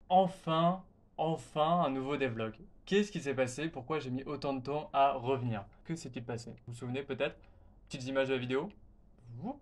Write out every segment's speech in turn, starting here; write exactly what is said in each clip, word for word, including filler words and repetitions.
Enfin, enfin un nouveau devlog. Qu'est-ce qui s'est passé? Pourquoi j'ai mis autant de temps à revenir? Que s'est-il passé? Vous vous souvenez peut-être? Petites images de la vidéo. Woup.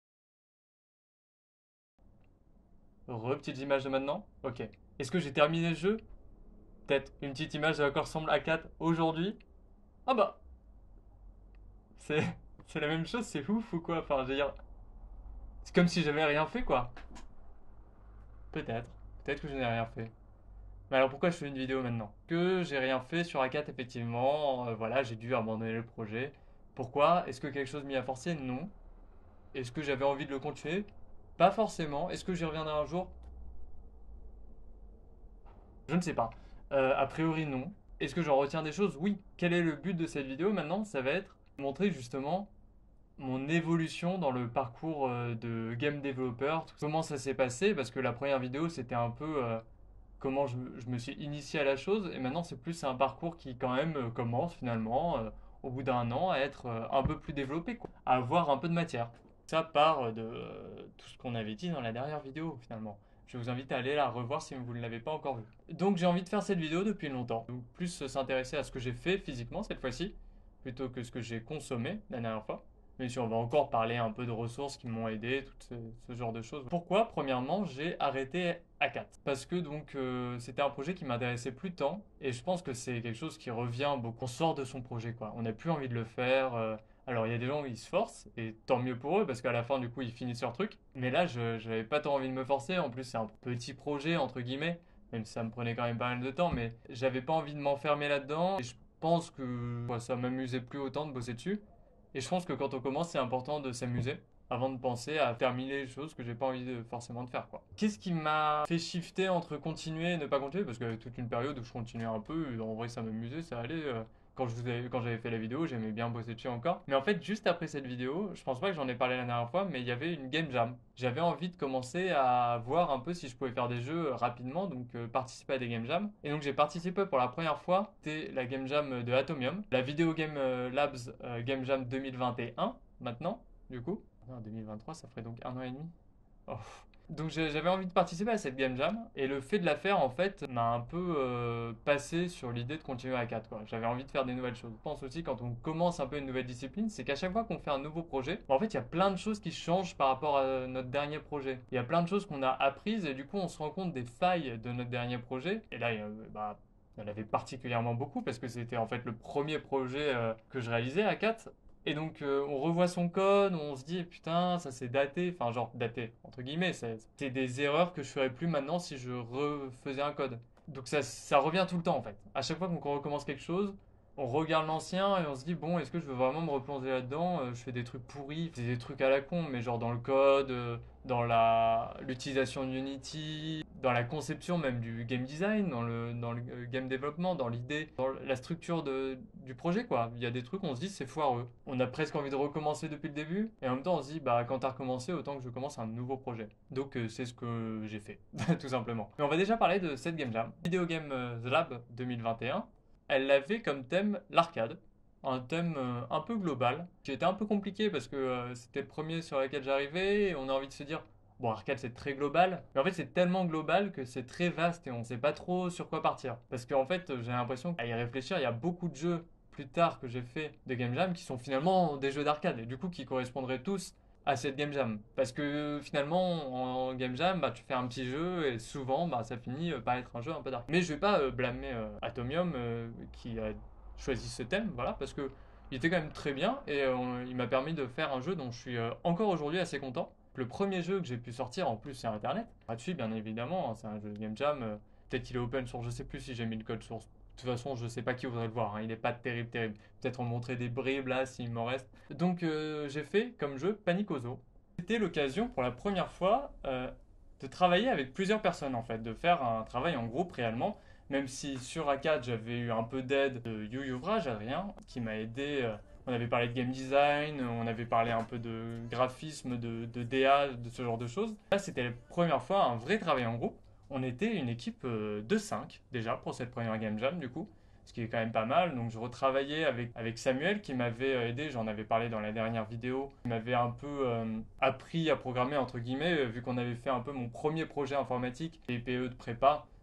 Re, petites images de maintenant. Ok. Est-ce que j'ai terminé le jeu? Peut-être une petite image de à quoi ressemble A quatre aujourd'hui? Ah bah, c'est c'est la même chose, c'est ouf ou quoi? Enfin, je veux dire, c'est comme si j'avais rien fait quoi. Peut-être. Peut-être que je n'ai rien fait. Mais alors pourquoi je fais une vidéo maintenant? Que j'ai rien fait sur A quatre effectivement, euh, voilà, j'ai dû abandonner le projet. Pourquoi? Est-ce que quelque chose m'y a forcé? Non. Est-ce que j'avais envie de le continuer? Pas forcément. Est-ce que j'y reviendrai un jour? Je ne sais pas. Euh, a priori non. Est-ce que j'en retiens des choses? Oui. Quel est le but de cette vidéo maintenant? Ça va être montrer justement mon évolution dans le parcours euh, de game developer. Comment ça s'est passé? Parce que la première vidéo c'était un peu euh, comment je, je me suis initié à la chose et maintenant c'est plus un parcours qui quand même euh, commence finalement euh, au bout d'un an à être euh, un peu plus développé, quoi, à avoir un peu de matière. Ça part de euh, tout ce qu'on avait dit dans la dernière vidéo finalement. Je vous invite à aller la revoir si vous ne l'avez pas encore vue. Donc j'ai envie de faire cette vidéo depuis longtemps. Donc plus s'intéresser à ce que j'ai fait physiquement cette fois-ci, plutôt que ce que j'ai consommé la dernière fois. Mais si on va encore parler un peu de ressources qui m'ont aidé, tout ce, ce genre de choses. Pourquoi, premièrement, j'ai arrêté A quatre? Parce que donc euh, c'était un projet qui m'intéressait plus tant, et je pense que c'est quelque chose qui revient beaucoup. On sort de son projet, quoi. On n'a plus envie de le faire. euh, alors il y a des gens qui se forcent, et tant mieux pour eux, parce qu'à la fin, du coup, ils finissent leur truc. Mais là, je n'avais pas tant envie de me forcer. En plus, c'est un petit projet, entre guillemets, même si ça me prenait quand même pas mal de temps, mais j'avais pas envie de m'enfermer là-dedans. Et je pense que ouais, ça m'amusait plus autant de bosser dessus. Et je pense que quand on commence, c'est important de s'amuser avant de penser à terminer les choses que j'ai pas envie de, forcément de faire, quoi. Qu'est-ce qui m'a fait shifter entre continuer et ne pas continuer? Parce qu'il y avait toute une période où je continuais un peu, et en vrai ça m'amusait, ça allait. euh, Quand je vous avais- quand j'avais fait la vidéo, j'aimais bien bosser dessus encore. Mais en fait, juste après cette vidéo, je pense pas que j'en ai parlé la dernière fois, mais il y avait une game jam. J'avais envie de commencer à voir un peu si je pouvais faire des jeux rapidement, donc euh, participer à des game jams. Et donc j'ai participé pour la première fois, c'était la game jam de Atomium, la Video Game euh, Labs euh, Game Jam deux mille vingt et un maintenant, du coup. Non, deux mille vingt-trois, ça ferait donc un an et demi. Oh. Donc j'ai- j'avais envie de participer à cette game jam et le fait de la faire en fait m'a un peu euh, passé sur l'idée de continuer à quatre, quoi. J'avais envie de faire des nouvelles choses. Je pense aussi quand on commence un peu une nouvelle discipline, c'est qu'à chaque fois qu'on fait un nouveau projet, en fait il y a plein de choses qui changent par rapport à notre dernier projet. Il y a plein de choses qu'on a apprises et du coup on se rend compte des failles de notre dernier projet. Et là il y a, bah, il y en avait particulièrement beaucoup parce que c'était en fait le premier projet euh, que je réalisais à quatre. Et donc, euh, on revoit son code, on se dit, putain, ça c'est daté, enfin, genre daté, entre guillemets, c'est c'est des erreurs que je ferais plus maintenant si je refaisais un code. Donc, ça, ça revient tout le temps en fait. À chaque fois qu'on recommence quelque chose, on regarde l'ancien et on se dit, bon, est-ce que je veux vraiment me replonger là-dedans? Euh, Je fais des trucs pourris, je fais des trucs à la con, mais genre dans le code, euh, dans la l'utilisation d'Unity, dans la conception même du game design, dans le, dans le euh, game développement, dans l'idée, dans la structure de, du projet, quoi. Il y a des trucs, on se dit, c'est foireux. On a presque envie de recommencer depuis le début, et en même temps, on se dit, bah, quand t'as recommencé, autant que je commence un nouveau projet. Donc, euh, c'est ce que j'ai fait, tout simplement. Mais on va déjà parler de cette game jam. Video Game euh, The Lab deux mille vingt et un, elle avait comme thème l'arcade. Un thème euh, un peu global, qui était un peu compliqué parce que euh, c'était le premier sur lequel j'arrivais, et on a envie de se dire, bon, arcade c'est très global, mais en fait c'est tellement global que c'est très vaste et on sait pas trop sur quoi partir. Parce qu'en fait, j'ai l'impression qu'à y réfléchir, il y a beaucoup de jeux plus tard que j'ai fait de Game Jam qui sont finalement des jeux d'arcade et du coup qui correspondraient tous à cette Game Jam. Parce que finalement, en Game Jam, bah, tu fais un petit jeu et souvent, bah, ça finit euh, par être un jeu un peu d'arcade. Mais je vais pas euh, blâmer euh, Atomium euh, qui a choisi ce thème, voilà, parce que il était quand même très bien et euh, il m'a permis de faire un jeu dont je suis euh, encore aujourd'hui assez content. Le premier jeu que j'ai pu sortir en plus c'est Internet, gratuit bien évidemment, hein, c'est un jeu de game jam, euh, peut-être qu'il est open source, je sais plus si j'ai mis le code source. De toute façon, je sais pas qui voudrait le voir, hein, il est pas terrible, terrible. Peut-être en montrer des bribes là s'il m'en reste. Donc euh, j'ai fait comme jeu Panicozo. C'était l'occasion pour la première fois euh, de travailler avec plusieurs personnes en fait, de faire un travail en groupe réellement. Même si sur A quatre j'avais eu un peu d'aide de You Youvrage, Adrien, qui m'a aidé. euh, on avait parlé de game design, on avait parlé un peu de graphisme, de, de D A, de ce genre de choses. Là, c'était la première fois un vrai travail en groupe. On était une équipe euh, de cinq déjà pour cette première Game Jam du coup, ce qui est quand même pas mal. Donc je retravaillais avec, avec Samuel qui m'avait euh, aidé, j'en avais parlé dans la dernière vidéo, qui m'avait un peu euh, appris à programmer entre guillemets, euh, vu qu'on avait fait un peu mon premier projet informatique, les P E de prépa.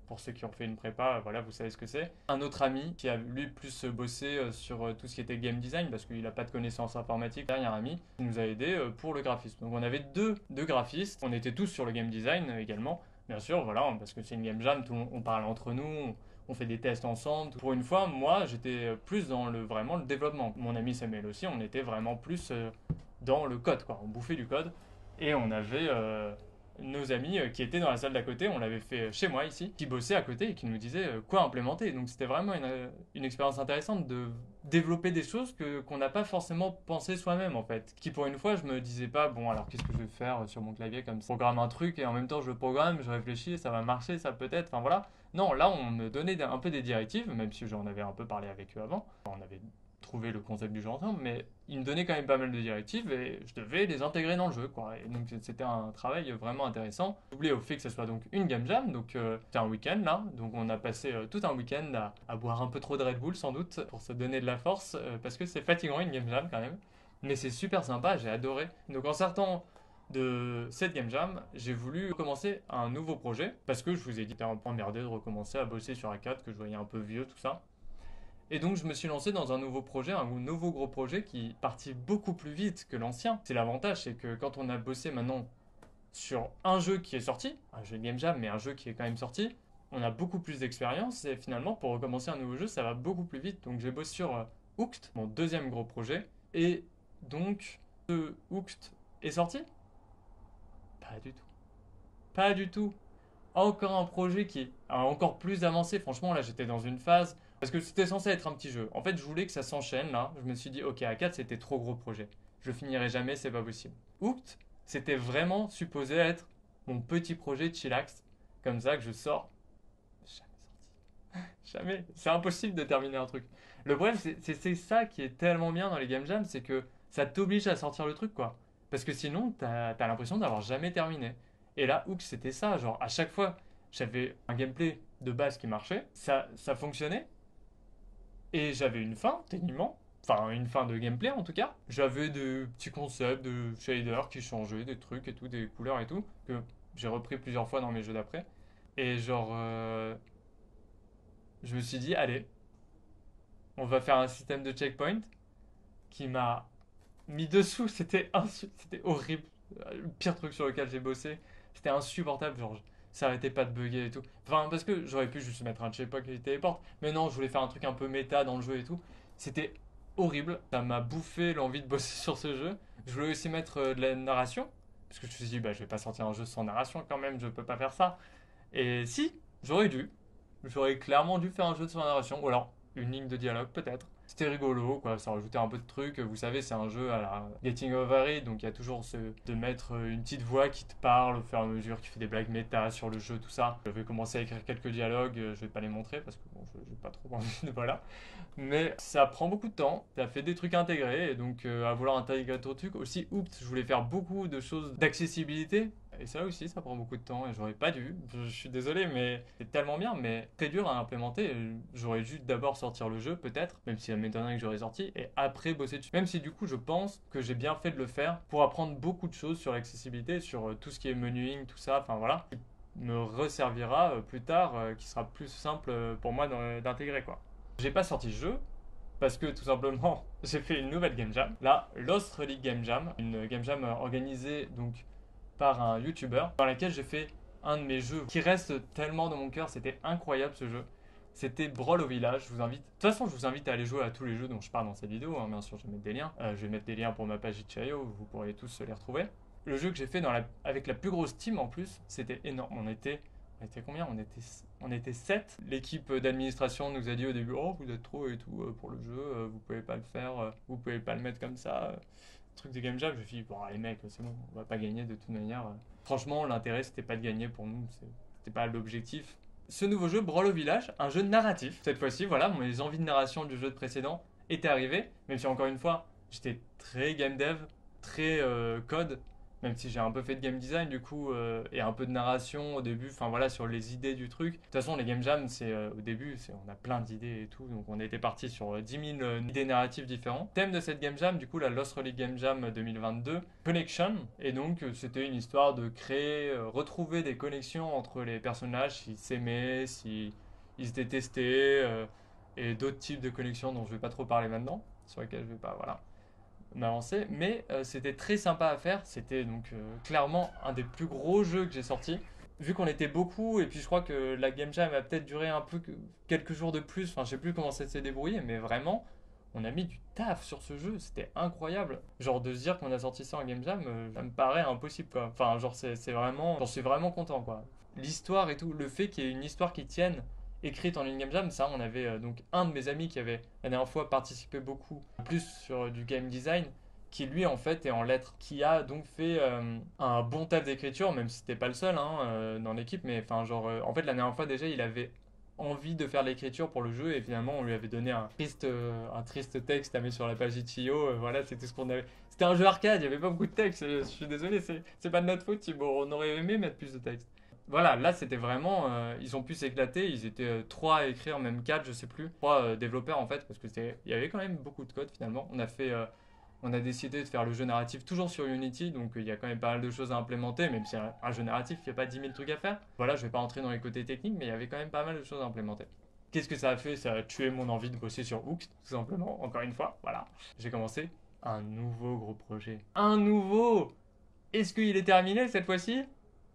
Pour ceux qui ont fait une prépa, voilà, vous savez ce que c'est. Un autre ami qui a lui plus bossé euh, sur euh, tout ce qui était game design parce qu'il n'a pas de connaissances informatiques. Dernier ami qui nous a aidé euh, pour le graphisme. Donc on avait deux, deux graphistes. On était tous sur le game design euh, également. Bien sûr, voilà, parce que c'est une game jam, tout, on parle entre nous, on, on fait des tests ensemble. Pour une fois, moi, j'étais plus dans le vraiment le développement. Mon ami Samuel aussi, on était vraiment plus euh, dans le code, quoi. On bouffait du code et on avait euh, nos amis euh, qui étaient dans la salle d'à côté, on l'avait fait chez moi ici, qui bossaient à côté et qui nous disaient euh, quoi implémenter. Donc c'était vraiment une, euh, une expérience intéressante de développer des choses que qu'on n'a pas forcément pensé soi-même en fait. Qui pour une fois je me disais pas bon alors qu'est-ce que je vais faire sur mon clavier comme ça, je programme un truc et en même temps je programme, je réfléchis, ça va marcher, ça peut-être, enfin voilà. Non, là on me donnait un peu des directives, même si j'en avais un peu parlé avec eux avant. On avait trouver le concept du jeu ensemble, mais il me donnait quand même pas mal de directives et je devais les intégrer dans le jeu, quoi. Et donc c'était un travail vraiment intéressant. Doublé au fait que ce soit donc une game jam, donc euh, c'était un week-end là, donc on a passé euh, tout un week-end à, à boire un peu trop de Red Bull sans doute pour se donner de la force, euh, parce que c'est fatigant une game jam quand même, mais c'est super sympa, j'ai adoré. Donc en sortant de cette game jam, j'ai voulu commencer un nouveau projet, parce que je vous ai dit, c'était un peu emmerdé de recommencer à bosser sur A quatre, que je voyais un peu vieux, tout ça. Et donc je me suis lancé dans un nouveau projet, un nouveau gros projet qui partit beaucoup plus vite que l'ancien. C'est l'avantage, c'est que quand on a bossé maintenant sur un jeu qui est sorti, un jeu de game jam, mais un jeu qui est quand même sorti, on a beaucoup plus d'expérience et finalement pour recommencer un nouveau jeu, ça va beaucoup plus vite. Donc j'ai bossé sur euh, Hooked, mon deuxième gros projet, et donc ce Hooked est sorti? Pas du tout. Pas du tout. Encore un projet qui est encore plus avancé. Franchement, là, j'étais dans une phase. Parce que c'était censé être un petit jeu. En fait, je voulais que ça s'enchaîne là. Je me suis dit, ok, A quatre, c'était trop gros projet. Je finirai jamais, c'est pas possible. Hooked, c'était vraiment supposé être mon petit projet de chillax. Comme ça que je sors. Jamais sorti. Jamais. C'est impossible de terminer un truc. Le problème, c'est c'est- c'est ça qui est tellement bien dans les game jams, c'est que ça t'oblige à sortir le truc, quoi. Parce que sinon, t'as, t'as l'impression d'avoir jamais terminé. Et là, Hook, c'était ça. Genre, à chaque fois, j'avais un gameplay de base qui marchait, ça, ça fonctionnait, et j'avais une fin, techniquement. Enfin, une fin de gameplay en tout cas. J'avais des petits concepts de shaders qui changeaient, des trucs et tout, des couleurs et tout, que j'ai repris plusieurs fois dans mes jeux d'après. Et genre, euh, je me suis dit, allez, on va faire un système de checkpoint qui m'a mis dessous. C'était insu- c'était horrible. Le pire truc sur lequel j'ai bossé. C'était insupportable. Genre, ça arrêtait pas de bugger et tout. Enfin, parce que j'aurais pu juste mettre un checkpoint qui téléporte. Mais non, je voulais faire un truc un peu méta dans le jeu et tout. C'était horrible. Ça m'a bouffé l'envie de bosser sur ce jeu. Je voulais aussi mettre euh, de la narration. Parce que je me suis dit, bah, je vais pas sortir un jeu sans narration quand même. Je peux pas faire ça. Et si, j'aurais dû. J'aurais clairement dû faire un jeu de sans narration. Ou alors, une ligne de dialogue peut-être. C'était rigolo, quoi, ça rajoutait un peu de trucs. Vous savez, c'est un jeu à la Getting Over It, donc il y a toujours ce de mettre une petite voix qui te parle au fur et à mesure, qui fait des blagues méta sur le jeu, tout ça. Je vais commencer à écrire quelques dialogues, je vais pas les montrer parce que bon, je j'ai pas trop envie de voilà. Mais ça prend beaucoup de temps, ça fait des trucs intégrés, et donc euh, à vouloir intégrer d'autres trucs. Aussi, oups, je voulais faire beaucoup de choses d'accessibilité, et ça aussi, ça prend beaucoup de temps, et j'aurais pas dû. Je, je suis désolé, mais c'est tellement bien, mais très dur à implémenter. J'aurais dû d'abord sortir le jeu, peut-être, même si ça m'étonnerait que j'aurais sorti, et après bosser dessus. Même si du coup, je pense que j'ai bien fait de le faire pour apprendre beaucoup de choses sur l'accessibilité, sur euh, tout ce qui est menuing, tout ça, enfin voilà, qui me resservira euh, plus tard, euh, qui sera plus simple euh, pour moi d'in- d'intégrer, quoi. J'ai pas sorti ce jeu parce que tout simplement j'ai fait une nouvelle game jam, la Lost Relic Game Jam, une game jam organisée donc par un YouTuber dans laquelle j'ai fait un de mes jeux qui reste tellement dans mon cœur. C'était incroyable ce jeu. C'était Brawl au village. Je vous invite. De toute façon, je vous invite à aller jouer à tous les jeux dont je parle dans cette vidéo, hein. Bien sûr, je vais mettre des liens. Euh, je vais mettre des liens pour ma page itch.io. Vous pourrez tous les retrouver. Le jeu que j'ai fait dans la... avec la plus grosse team en plus, c'était énorme. On était on était combien? On était, on était sept. L'équipe d'administration nous a dit au début, oh, vous êtes trop et tout euh, pour le jeu, euh, vous pouvez pas le faire, euh, vous pouvez pas le mettre comme ça. euh. Truc de game jam, je me suis dit, bon, les mecs, c'est bon, on va pas gagner de toute manière. euh. Franchement, l'intérêt, c'était pas de gagner pour nous, c'est- c'était pas l'objectif. Ce nouveau jeu, Brawl au village, un jeu narratif. Cette fois-ci, voilà, mes envies de narration du jeu de précédent étaient arrivées, même si encore une fois, j'étais très game dev, très euh, code. même si j'ai un peu fait de game design du coup, euh, et un peu de narration au début, enfin voilà, sur les idées du truc. De toute façon, les game jams, c'est euh, au début, c'est, on a plein d'idées et tout, donc on était parti sur euh, dix mille euh, idées narratives différentes. Thème de cette game jam, du coup, la Lost Relic Game Jam deux mille vingt-deux, Connection, et donc euh, c'était une histoire de créer, euh, retrouver des connexions entre les personnages, s'ils s'aimaient, s'ils ils se détestaient, euh, et d'autres types de connexions dont je vais pas trop parler maintenant, sur lesquelles je vais pas, voilà m'avancer, mais euh, c'était très sympa à faire. C'était donc euh, clairement un des plus gros jeux que j'ai sorti. Vu qu'on était beaucoup, et puis je crois que la game jam a peut-être duré un peu que- quelques jours de plus, enfin je sais plus comment ça s'est débrouillé, mais vraiment, on a mis du taf sur ce jeu, c'était incroyable. Genre de se dire qu'on a sorti ça en game jam, euh, ça me paraît impossible quoi. Enfin genre c'est c'est vraiment, j'en suis vraiment content quoi. L'histoire et tout, le fait qu'il y ait une histoire qui tienne, écrite en une game jam, ça on avait euh, donc un de mes amis qui avait la dernière fois participé beaucoup plus sur euh, du game design, qui lui en fait est en lettres, qui a donc fait euh, un bon taf d'écriture, même si c'était pas le seul hein, euh, dans l'équipe, mais enfin genre euh, en fait la dernière fois déjà il avait envie de faire l'écriture pour le jeu et finalement on lui avait donné un triste, euh, un triste texte à mettre sur la page itch point io, euh, voilà c'était ce qu'on avait. C'était un jeu arcade, il n'y avait pas beaucoup de texte, euh, je suis désolé, c'est c'est pas de notre faute Thibaut, on aurait aimé mettre plus de texte. Voilà, là c'était vraiment, euh, ils ont pu s'éclater, ils étaient euh, trois à écrire, même quatre, je sais plus, trois euh, développeurs en fait, parce que c'était, il y avait quand même beaucoup de code finalement. On a fait, euh, on a décidé de faire le jeu narratif toujours sur Unity, donc euh, il y a quand même pas mal de choses à implémenter, même si un, un jeu narratif, il n'y a pas dix mille trucs à faire. Voilà, je vais pas entrer dans les côtés techniques, mais il y avait quand même pas mal de choses à implémenter. Qu'est-ce que ça a fait? Ça a tué mon envie de bosser sur Hook, tout simplement, encore une fois, voilà. J'ai commencé un nouveau gros projet. Un nouveau! Est-ce qu'il est terminé cette fois-ci?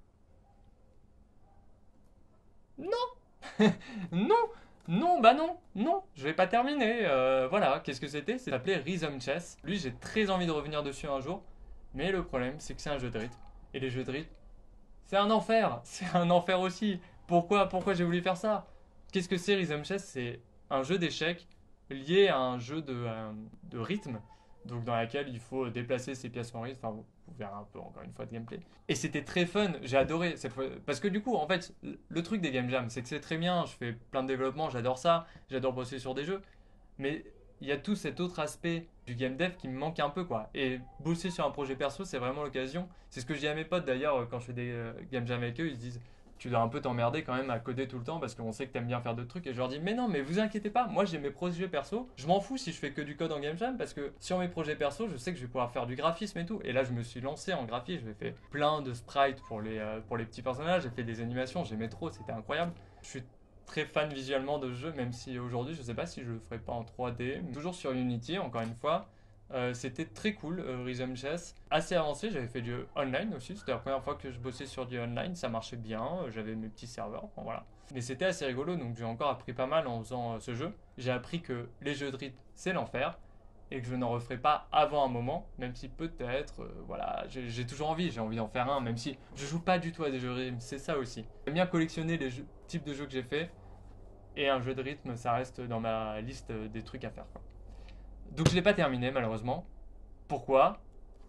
Non. Non, non, bah non, non, je vais pas terminer. Euh, voilà, qu'est-ce que c'était? Ça s'appelait Rhythm Chess. Lui, j'ai très envie de revenir dessus un jour, mais le problème, c'est que c'est un jeu de rythme. Et les jeux de rythme, c'est un enfer. C'est un enfer aussi. Pourquoi, pourquoi j'ai voulu faire ça? Qu'est-ce que c'est Rhythm Chess? C'est un jeu d'échecs lié à un jeu de, euh, de rythme, donc dans laquelle il faut déplacer ses pièces en rythme. Enfin, vous, vous verrez un peu encore une fois de gameplay. Et c'était très fun. J'ai adoré cette fois. Parce que du coup, en fait, le truc des game jams, c'est que c'est très bien. Je fais plein de développement, j'adore ça. J'adore bosser sur des jeux. Mais il y a tout cet autre aspect du game dev qui me manque un peu quoi. Et bosser sur un projet perso, c'est vraiment l'occasion. C'est ce que je dis à mes potes d'ailleurs quand je fais des euh, game jams avec eux, ils se disent tu dois un peu t'emmerder quand même à coder tout le temps parce qu'on sait que t'aimes bien faire d'autres trucs. Et je leur dis mais non, mais vous inquiétez pas, moi j'ai mes projets perso, je m'en fous si je fais que du code en game jam parce que sur mes projets perso, je sais que je vais pouvoir faire du graphisme et tout. Et là je me suis lancé en graphisme, j'ai fait plein de sprites pour les, euh, pour les petits personnages, j'ai fait des animations, j'aimais trop, c'était incroyable. Je suis très fan visuellement de ce jeu, même si aujourd'hui je sais pas si je le ferai pas en trois D. Toujours sur Unity, encore une fois. Euh, c'était très cool, euh, Rhythm Chess. Assez avancé, j'avais fait du online aussi. C'était la première fois que je bossais sur du online, ça marchait bien. euh, J'avais mes petits serveurs, enfin, voilà. Mais c'était assez rigolo, donc j'ai encore appris pas mal en faisant euh, ce jeu. J'ai appris que les jeux de rythme, c'est l'enfer. Et que je n'en referai pas avant un moment, même si peut-être, euh, voilà, j'ai j'ai toujours envie, j'ai envie d'en faire un, même si je joue pas du tout à des jeux de rythme, c'est ça aussi. J'aime bien collectionner les jeux- types de jeux que j'ai fait, et un jeu de rythme, ça reste dans ma liste des trucs à faire, quoi. Donc je l'ai pas terminé malheureusement. Pourquoi?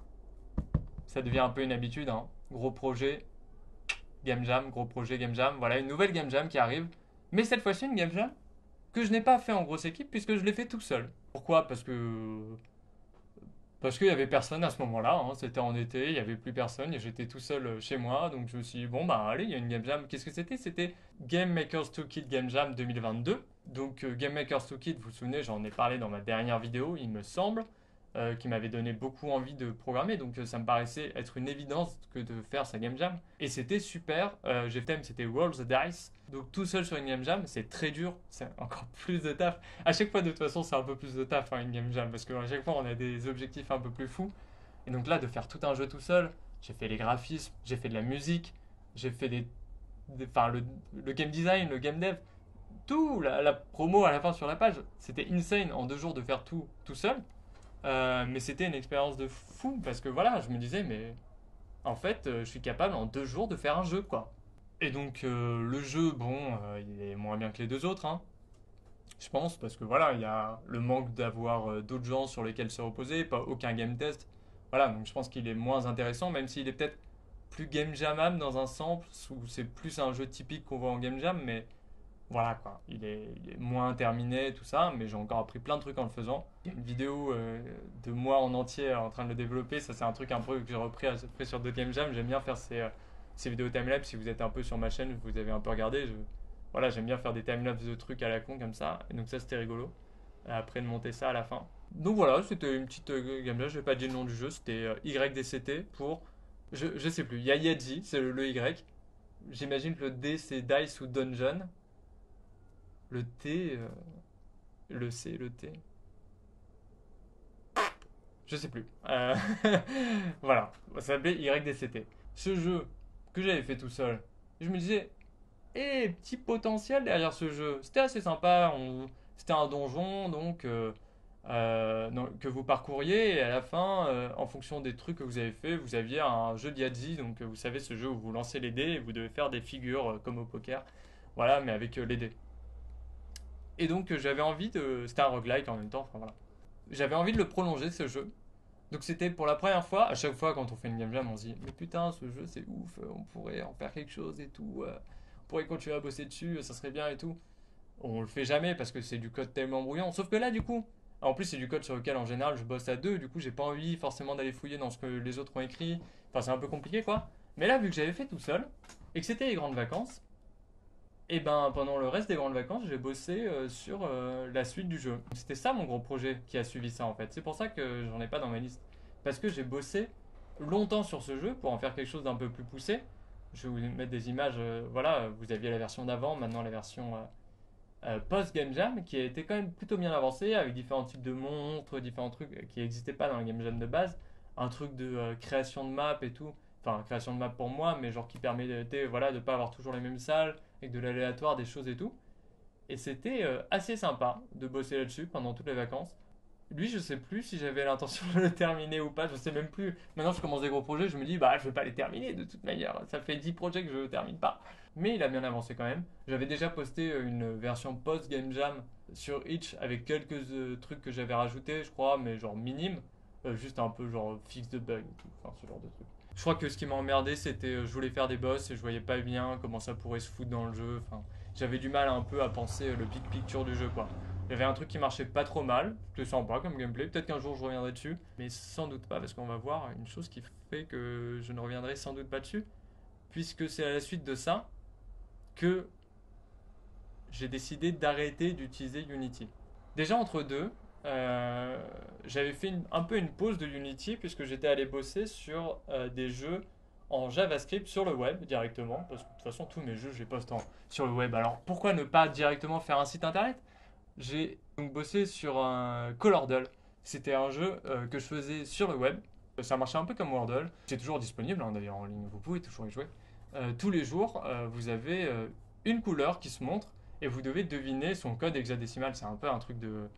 Ça devient un peu une habitude, hein. Gros projet, game jam, gros projet, game jam. Voilà, une nouvelle game jam qui arrive. Mais cette fois-ci, une game jam que je n'ai pas fait en grosse équipe puisque je l'ai fait tout seul. Pourquoi? Parce que parce qu'il y avait personne à ce moment-là, hein. C'était en été, il y avait plus personne et j'étais tout seul euh, chez moi. Donc je me suis dit, bon bah allez, il y a une game jam. Qu'est-ce que c'était? C'était Game Makers Toolkit Game Jam deux mille vingt-deux. Donc euh, Game Makers Toolkit, vous vous souvenez, j'en ai parlé dans ma dernière vidéo, il me semble, euh, qui m'avait donné beaucoup envie de programmer. Donc euh, ça me paraissait être une évidence que de faire sa game jam. Et c'était super. Euh, j'ai thème, c'était Roll the Dice. Donc tout seul sur une game jam, c'est très dur, c'est encore plus de taf. À chaque fois, de toute façon, c'est un peu plus de taf, hein, une game jam, parce qu'à chaque fois, on a des objectifs un peu plus fous. Et donc là, de faire tout un jeu tout seul, j'ai fait les graphismes, j'ai fait de la musique, j'ai fait des, des- enfin le, le game design, le game dev, tout, la, la promo à la fin sur la page, c'était insane en deux jours de faire tout tout seul. Euh, mais c'était une expérience de fou parce que voilà, je me disais, mais en fait, euh, je suis capable en deux jours de faire un jeu, quoi. Et donc, euh, le jeu, bon, euh, il est moins bien que les deux autres, hein, je pense, parce que voilà, il y a le manque d'avoir euh, d'autres gens sur lesquels se reposer, pas aucun game test. Voilà, donc je pense qu'il est moins intéressant, même s'il est peut-être plus game jamable dans un sens où c'est plus un jeu typique qu'on voit en game jam, mais voilà quoi, il est, il est moins terminé, tout ça, mais j'ai encore appris plein de trucs en le faisant. Il y a une vidéo euh, de moi en entier en train de le développer, ça c'est un truc un peu que j'ai repris après sur d'autres Game Jam. J'aime bien faire ces, euh, ces vidéos timelapse. Si vous êtes un peu sur ma chaîne, vous avez un peu regardé. Je, voilà, j'aime bien faire des timelapse de trucs à la con comme ça, et donc ça c'était rigolo. Après de monter ça à la fin. Donc voilà, c'était une petite euh, Game Jam, je vais pas dire le nom du jeu, c'était euh, Y D C T pour. Je, je sais plus, il y a Yadzi, c'est le, le Y. J'imagine que le D c'est Dice ou Dungeon. Le T, euh, le C, le T. Je sais plus. Euh, voilà, ça s'appelait Y D C T. Ce jeu que j'avais fait tout seul, je me disais, eh, petit potentiel derrière ce jeu. C'était assez sympa. On... C'était un donjon, donc, euh, euh, non, que vous parcouriez, et à la fin, euh, en fonction des trucs que vous avez fait, vous aviez un jeu de Yahtzee, donc euh, vous savez, ce jeu où vous lancez les dés et vous devez faire des figures euh, comme au poker. Voilà, mais avec euh, les dés. Et donc, euh, j'avais envie de. C'était un roguelike en même temps, enfin voilà. J'avais envie de le prolonger ce jeu. Donc c'était pour la première fois, à chaque fois quand on fait une game jam, on se dit mais putain ce jeu c'est ouf, on pourrait en faire quelque chose et tout, euh, on pourrait continuer à bosser dessus, ça serait bien et tout. On le fait jamais parce que c'est du code tellement brouillon. Sauf que là du coup, en plus c'est du code sur lequel en général je bosse à deux, du coup j'ai pas envie forcément d'aller fouiller dans ce que les autres ont écrit. Enfin c'est un peu compliqué quoi. Mais là vu que j'avais fait tout seul et que c'était les grandes vacances, et ben pendant le reste des grandes vacances, j'ai bossé euh, sur euh, la suite du jeu. C'était ça mon gros projet qui a suivi ça en fait. C'est pour ça que j'en ai pas dans ma liste. Parce que j'ai bossé longtemps sur ce jeu pour en faire quelque chose d'un peu plus poussé. Je vais vous mettre des images. Euh, voilà, vous aviez la version d'avant, maintenant la version euh, euh, post-Game Jam qui a été quand même plutôt bien avancée avec différents types de montres, différents trucs qui n'existaient pas dans le Game Jam de base. Un truc de euh, création de map et tout. Enfin, création de map pour moi, mais genre qui permet de, voilà, de pas avoir toujours les mêmes salles, avec de l'aléatoire, des choses et tout. Et c'était euh, assez sympa de bosser là-dessus pendant toutes les vacances. Lui, je sais plus si j'avais l'intention de le terminer ou pas, je sais même plus. Maintenant, je commence des gros projets, je me dis, bah, je vais pas les terminer de toute manière. Ça fait dix projets que je ne termine pas. Mais il a bien avancé quand même. J'avais déjà posté une version post-Game Jam sur Itch avec quelques euh, trucs que j'avais rajoutés, je crois, mais genre minimes. Euh, juste un peu genre fixe de bug et tout, enfin ce genre de trucs. Je crois que ce qui m'a emmerdé, c'était euh, je voulais faire des boss et je voyais pas bien comment ça pourrait se foutre dans le jeu. Enfin, j'avais du mal un peu à penser euh, le big picture du jeu, quoi. Il y avait un truc qui marchait pas trop mal, c'était sympa comme gameplay. Peut-être qu'un jour je reviendrai dessus, mais sans doute pas parce qu'on va voir une chose qui fait que je ne reviendrai sans doute pas dessus, puisque c'est à la suite de ça que j'ai décidé d'arrêter d'utiliser Unity. Déjà entre deux, euh, j'avais fait une- un peu une pause de Unity puisque j'étais allé bosser sur euh, des jeux en JavaScript sur le web directement, parce que de toute façon tous mes jeux je les poste en- sur le web. Alors pourquoi ne pas directement faire un site internet? J'ai donc bossé sur un Colordle. C'était un jeu euh, que je faisais sur le web. Ça marchait un peu comme Wordle. C'est toujours disponible hein, d'ailleurs en ligne, vous pouvez toujours y jouer. Euh, tous les jours, euh, vous avez euh, une couleur qui se montre et vous devez deviner son code hexadécimal. C'est un peu un truc de, euh,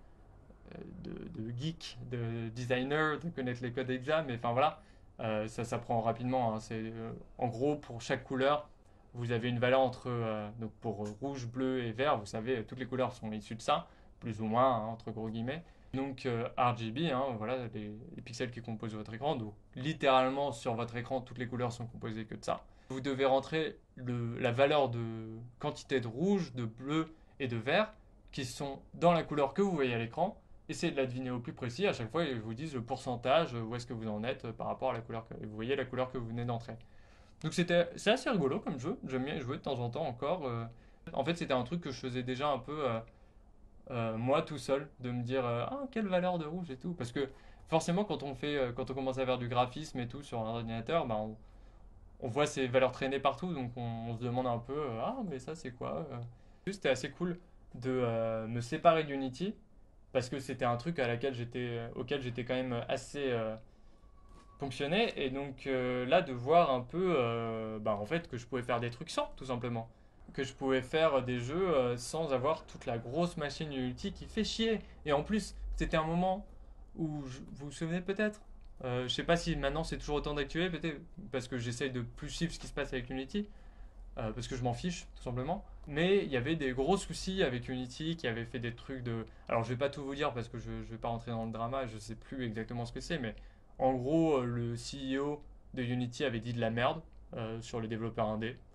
de, de geek, de designer, de connaître les codes hexa, mais enfin voilà, euh, ça s'apprend rapidement. Hein. C'est, euh, en gros, pour chaque couleur, vous avez une valeur entre, euh, donc pour euh, rouge, bleu et vert, vous savez, toutes les couleurs sont issues de ça, plus ou moins, hein, entre gros guillemets. Donc euh, R G B, hein, voilà, les, les pixels qui composent votre écran. Donc littéralement sur votre écran, toutes les couleurs sont composées que de ça. Vous devez rentrer le, la valeur de quantité de rouge, de bleu et de vert qui sont dans la couleur que vous voyez à l'écran. Essayez de la deviner au plus précis. À chaque fois, ils vous disent le pourcentage, où est-ce que vous en êtes par rapport à la couleur que vous voyez, la couleur que vous venez d'entrer. Donc c'était, c'est assez rigolo comme jeu. J'aime bien y jouer de temps en temps encore. euh. En fait, c'était un truc que je faisais déjà un peu euh, euh, moi tout seul, de me dire euh, ah quelle valeur de rouge et tout. Parce que forcément, quand on fait, euh, quand on commence à faire du graphisme et tout sur un ordinateur, bah, on, on voit ces valeurs traîner partout, donc on, on se demande un peu euh, ah mais ça c'est quoi euh. Juste, c'était assez cool de euh, me séparer d'Unity parce que c'était un truc à laquelle j'étais, auquel j'étais quand même assez euh, fonctionner et donc euh, là de voir un peu euh, bah, en fait que je pouvais faire des trucs sans tout simplement, que je pouvais faire des jeux euh, sans avoir toute la grosse machine Unity qui fait chier. Et en plus c'était un moment où je- vous vous souvenez peut-être, euh, je sais pas si maintenant c'est toujours autant d'actualité, peut-être parce que j'essaye de plus suivre ce qui se passe avec Unity, euh, parce que je m'en fiche tout simplement. Mais il y avait des gros soucis avec Unity qui avait fait des trucs de. Alors je vais pas tout vous dire parce que je, je vais pas rentrer dans le drama, je sais plus exactement ce que c'est, mais en gros euh, le C E O de Unity avait dit de la merde euh, sur les développeurs indés.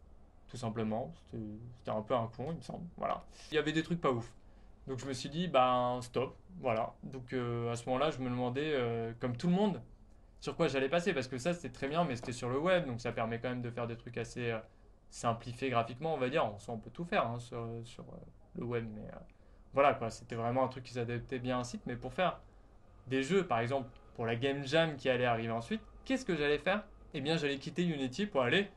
tout simplement. C'était c'était un peu un con, il me semble. Voilà. Il y avait des trucs pas ouf. Donc je me suis dit, ben stop, voilà. Donc euh, à ce moment-là, je me demandais, euh, comme tout le monde, sur quoi j'allais passer, parce que ça c'était très bien, mais c'était sur le web, donc ça permet quand même de faire des trucs assez euh, simplifiés graphiquement, on va dire. En soi, on peut tout faire hein, sur, sur euh, le web, mais euh, voilà quoi, c'était vraiment un truc qui s'adaptait bien à un site, mais pour faire des jeux, par exemple, pour la Game Jam qui allait arriver ensuite, qu'est-ce que j'allais faire? Eh bien, j'allais quitter Unity pour aller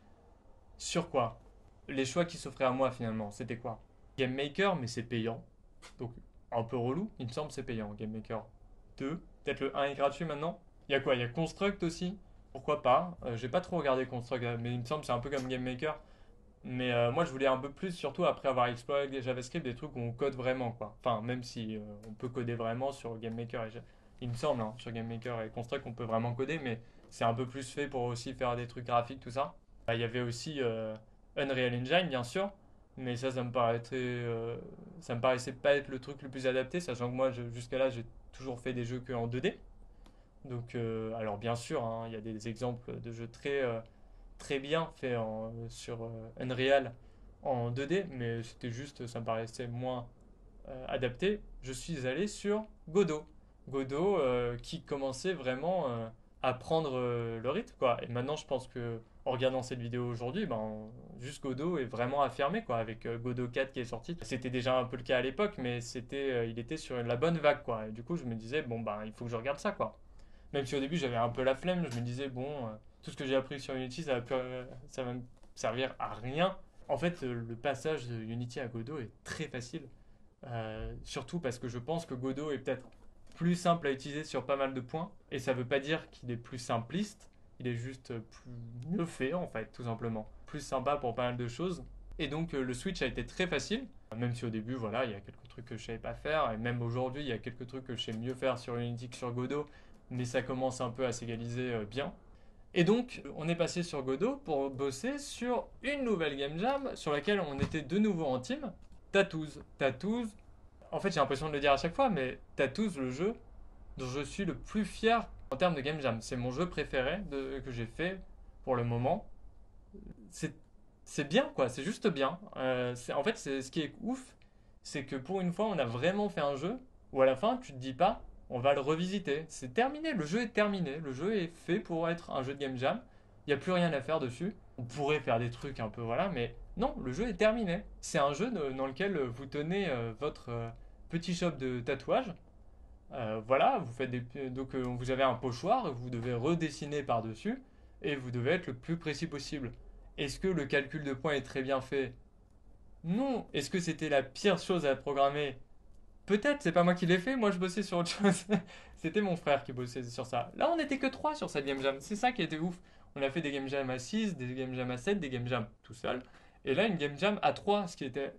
sur quoi? Les choix qui s'offraient à moi finalement, c'était quoi? Game Maker, mais c'est payant. Donc un peu relou, il me semble c'est payant. Game Maker deux, peut-être le un est gratuit maintenant. Il y a quoi? Il y a Construct aussi. Pourquoi pas? Euh, J'ai pas trop regardé Construct, euh, mais il me semble que c'est un peu comme Game Maker. Mais euh, moi je voulais un peu plus, surtout après avoir exploré avec des JavaScript, des trucs où on code vraiment quoi. Enfin, même si euh, on peut coder vraiment sur Game Maker et Ja- il me semble, hein, sur Game Maker et Construct on peut vraiment coder, mais c'est un peu plus fait pour aussi faire des trucs graphiques, tout ça. Bah, il y avait aussi euh, Unreal Engine, bien sûr, mais ça, ça me paraissait, euh, ça me paraissait pas être le truc le plus adapté, sachant que moi, je- jusqu'à là, j'ai toujours fait des jeux que en deux D. Donc, euh, alors bien sûr, hein, il y a des exemples de jeux très, euh, très bien faits en- sur euh, Unreal en deux D, mais c'était juste, ça me paraissait moins euh, adapté. Je suis allé sur Godot. Godot euh, qui commençait vraiment euh, à prendre euh, le rythme, quoi. Et maintenant, je pense que en regardant cette vidéo aujourd'hui, ben, juste Godot est vraiment affirmé, quoi, avec euh, Godot quatre qui est sorti. C'était déjà un peu le cas à l'époque, mais c'était, euh, il était sur la bonne vague, quoi. Et du coup, je me disais, bon, ben, il faut que je regarde ça, quoi. Même si au début, j'avais un peu la flemme, je me disais, bon, euh, tout ce que j'ai appris sur Unity, ça va, plus- euh, ça va me servir à rien. En fait, euh, le passage de Unity à Godot est très facile. Euh, surtout parce que je pense que Godot est peut-être plus simple à utiliser sur pas mal de points. Et ça veut pas dire qu'il est plus simpliste. Il est juste plus mieux fait en fait, tout simplement. Plus sympa pour pas mal de choses. Et donc euh, le switch a été très facile. Même si au début, voilà, il y a quelques trucs que je savais pas faire. Et même aujourd'hui, il y a quelques trucs que je sais mieux faire sur Unity que sur Godot. Mais ça commence un peu à s'égaliser euh, bien. Et donc, on est passé sur Godot pour bosser sur une nouvelle game jam sur laquelle on était de nouveau en team. Tattoos. Tattoos, en fait, j'ai l'impression de le dire à chaque fois, mais Tattoos, le jeu dont je suis le plus fier en termes de game jam. C'est mon jeu préféré de- que j'ai fait pour le moment. C'est c'est bien, quoi. C'est juste bien. Euh, c'est- en fait, c'est, ce qui est ouf, c'est que pour une fois, on a vraiment fait un jeu où à la fin, tu te dis pas, on va le revisiter. C'est terminé. Le jeu est terminé. Le jeu est fait pour être un jeu de game jam. Il n'y a plus rien à faire dessus. On pourrait faire des trucs un peu, voilà, mais non, le jeu est terminé. C'est un jeu de- dans lequel vous tenez euh, votre euh, petit shop de tatouage. Euh, voilà, vous faites des, donc euh, vous avez un pochoir, vous devez redessiner par-dessus et vous devez être le plus précis possible. Est-ce que le calcul de points est très bien fait? Non. Est-ce que c'était la pire chose à programmer? Peut-être, c'est pas moi qui l'ai fait, moi je bossais sur autre chose. C'était mon frère qui bossait sur ça. Là, on n'était que trois sur cette game jam. C'est ça qui était ouf. On a fait des game jam à six, des game jam à sept, des game jam tout seul. Et là, une game jam à trois, ce qui était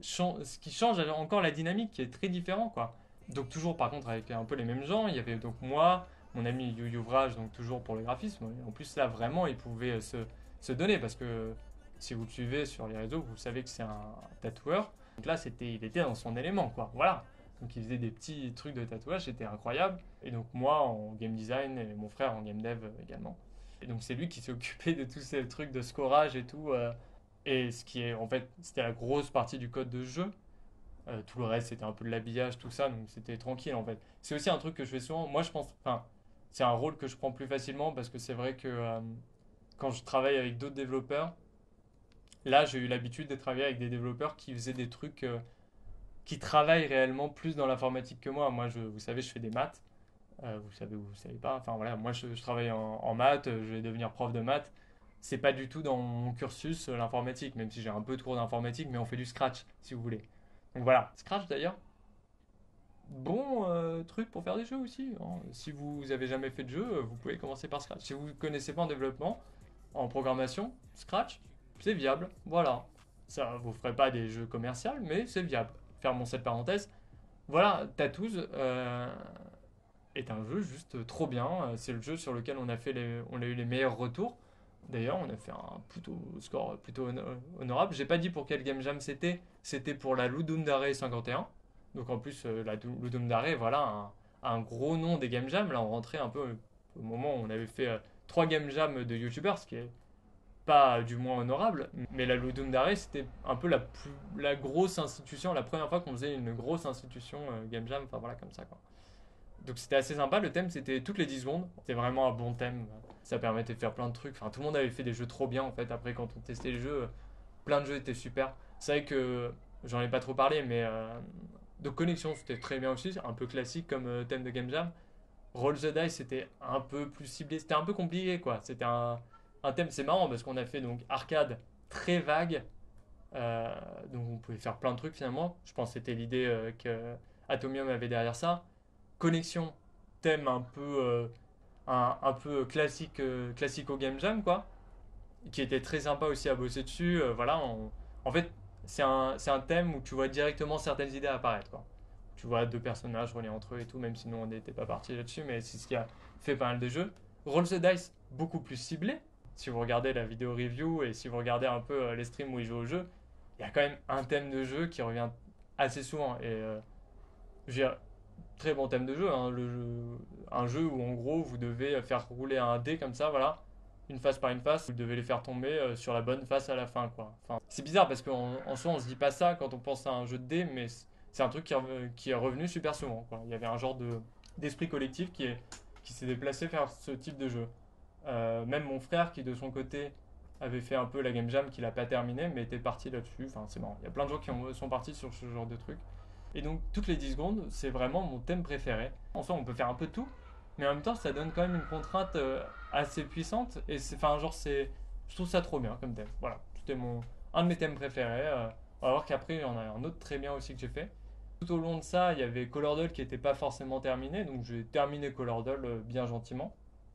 ce qui change encore la dynamique, qui est très différent, quoi. Donc toujours, par contre, avec un peu les mêmes gens. Il y avait donc moi, mon ami You Youvrage, donc toujours pour le graphisme. En plus, là, vraiment, il pouvait se, se donner parce que si vous le suivez sur les réseaux, vous savez que c'est un tatoueur. Donc là, c'était, il était dans son élément, quoi. Voilà. Donc il faisait des petits trucs de tatouage, c'était incroyable. Et donc moi en game design et mon frère en game dev également. Et donc c'est lui qui s'est occupé de tous ces trucs de scorage et tout. euh, et ce qui est en fait, c'était la grosse partie du code de jeu. Euh, tout le reste, c'était un peu de l'habillage, tout ça, donc c'était tranquille en fait. C'est aussi un truc que je fais souvent. Moi je pense, enfin, c'est un rôle que je prends plus facilement parce que c'est vrai que euh, quand je travaille avec d'autres développeurs, là j'ai eu l'habitude de travailler avec des développeurs qui faisaient des trucs euh, qui travaillent réellement plus dans l'informatique que moi. Moi, je, vous savez, je fais des maths. Euh, vous savez ou vous savez pas. Enfin voilà, moi je, je travaille en, en maths, euh, je vais devenir prof de maths. C'est pas du tout dans mon cursus euh, l'informatique, même si j'ai un peu de cours d'informatique, mais on fait du Scratch, si vous voulez. Donc voilà, Scratch d'ailleurs, bon euh, truc pour faire des jeux aussi, hein. Si vous avez jamais fait de jeu, euh, vous pouvez commencer par Scratch. Si vous ne connaissez pas en développement, en programmation, Scratch, c'est viable. Voilà, ça vous ferait pas des jeux commerciaux, mais c'est viable. Fermons cette parenthèse. Voilà, Tattoos euh, est un jeu juste trop bien. Euh, C'est le jeu sur lequel on a, fait les, on a eu les meilleurs retours. D'ailleurs, on a fait un plutôt score plutôt honorable. J'ai pas dit pour quel game jam c'était. C'était pour la Ludum Dare cinquante et un. Donc en plus, euh, la Ludum Dare, voilà, un, un gros nom des game jams. Là, on rentrait un peu au moment où on avait fait euh, trois game jams de youtubeurs, ce qui est pas du moins honorable, mais la Ludum Dare, c'était un peu la, plus, la grosse institution, la première fois qu'on faisait une grosse institution euh, Game Jam, enfin voilà, comme ça quoi. Donc c'était assez sympa, le thème c'était toutes les dix secondes, c'était vraiment un bon thème, ça permettait de faire plein de trucs, enfin tout le monde avait fait des jeux trop bien en fait, après quand on testait les jeux, plein de jeux étaient super. C'est vrai que j'en ai pas trop parlé, mais euh, de Connexion c'était très bien aussi, un peu classique comme euh, thème de Game Jam. Roll the Dice c'était un peu plus ciblé, c'était un peu compliqué quoi, c'était un, un thème, c'est marrant parce qu'on a fait donc arcade très vague, euh, donc on pouvait faire plein de trucs finalement, je pense que c'était l'idée euh, que Atomium avait derrière ça. Connexion, thème un peu, euh, un, un peu classique, euh, classique au Game Jam, quoi, qui était très sympa aussi à bosser dessus. Euh, voilà, on- en fait, c'est un, c'est un thème où tu vois directement certaines idées apparaître, quoi. Tu vois deux personnages reliés entre eux et tout, même si nous on n'était pas parti là-dessus, mais c'est ce qui a fait pas mal de jeux. Roll the Dice, beaucoup plus ciblé. Si vous regardez la vidéo review et si vous regardez un peu euh, les streams où ils jouent au jeu, il y a quand même un thème de jeu qui revient assez souvent. Et euh, je veux dire, très bon thème de jeu, hein, le jeu- un jeu où en gros vous devez faire rouler un dé comme ça, voilà, une face par une face, vous devez les faire tomber euh, sur la bonne face à la fin, quoi. Enfin, c'est bizarre parce qu'en en soi on se dit pas ça quand on pense à un jeu de dés, mais c- c'est un truc qui est, rev- qui est revenu super souvent, quoi. Il y avait un genre de d'esprit collectif qui est, qui s'est déplacé vers ce type de jeu. Euh, même mon frère qui de son côté avait fait un peu la game jam qu'il a pas terminé mais était parti là-dessus. Enfin c'est marrant. Il y a plein de gens qui ont- sont partis sur ce genre de truc. Et donc, toutes les dix secondes, c'est vraiment mon thème préféré. En soi, on peut faire un peu de tout, mais en même temps, ça donne quand même une contrainte euh, assez puissante. Et c'est, enfin, genre, c'est, je trouve ça trop bien comme thème. Voilà, c'était mon, un de mes thèmes préférés. Euh, on va voir qu'après, il y en a un autre très bien aussi que j'ai fait. Tout au long de ça, il y avait Colordle qui n'était pas forcément terminé, donc j'ai terminé Colordle euh, bien gentiment.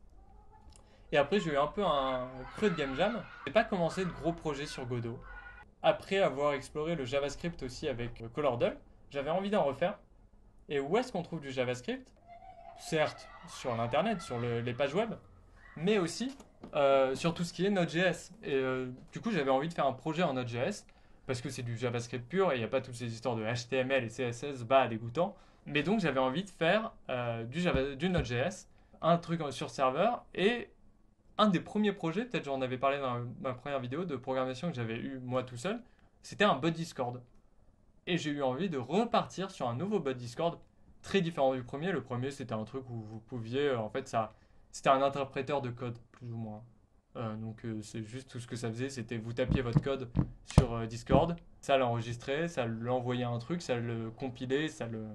Et après, j'ai eu un peu un creux de game jam. J'ai pas commencé de gros projets sur Godot. Après avoir exploré le JavaScript aussi avec euh, Colordle, j'avais envie d'en refaire. Et où est-ce qu'on trouve du JavaScript? Certes, sur l'Internet, sur le- les pages web, mais aussi euh, sur tout ce qui est Node.js. Et euh, du coup, j'avais envie de faire un projet en Node.js, parce que c'est du JavaScript pur et il n'y a pas toutes ces histoires de H T M L et C S S, bah, dégoûtant. Mais donc, j'avais envie de faire euh, du, Java, du Node.js, un truc sur serveur, et un des premiers projets, peut-être j'en avais parlé dans ma première vidéo de programmation que j'avais eu moi tout seul, c'était un bot Discord. Et j'ai eu envie de repartir sur un nouveau bot Discord très différent du premier. Le premier, c'était un truc où vous pouviez, euh, en fait, ça, c'était un interpréteur de code, plus ou moins. Euh, donc, euh, c'est juste tout ce que ça faisait, c'était vous tapiez votre code sur euh, Discord, ça l'enregistrait, ça l'envoyait un truc, ça le compilait, ça le,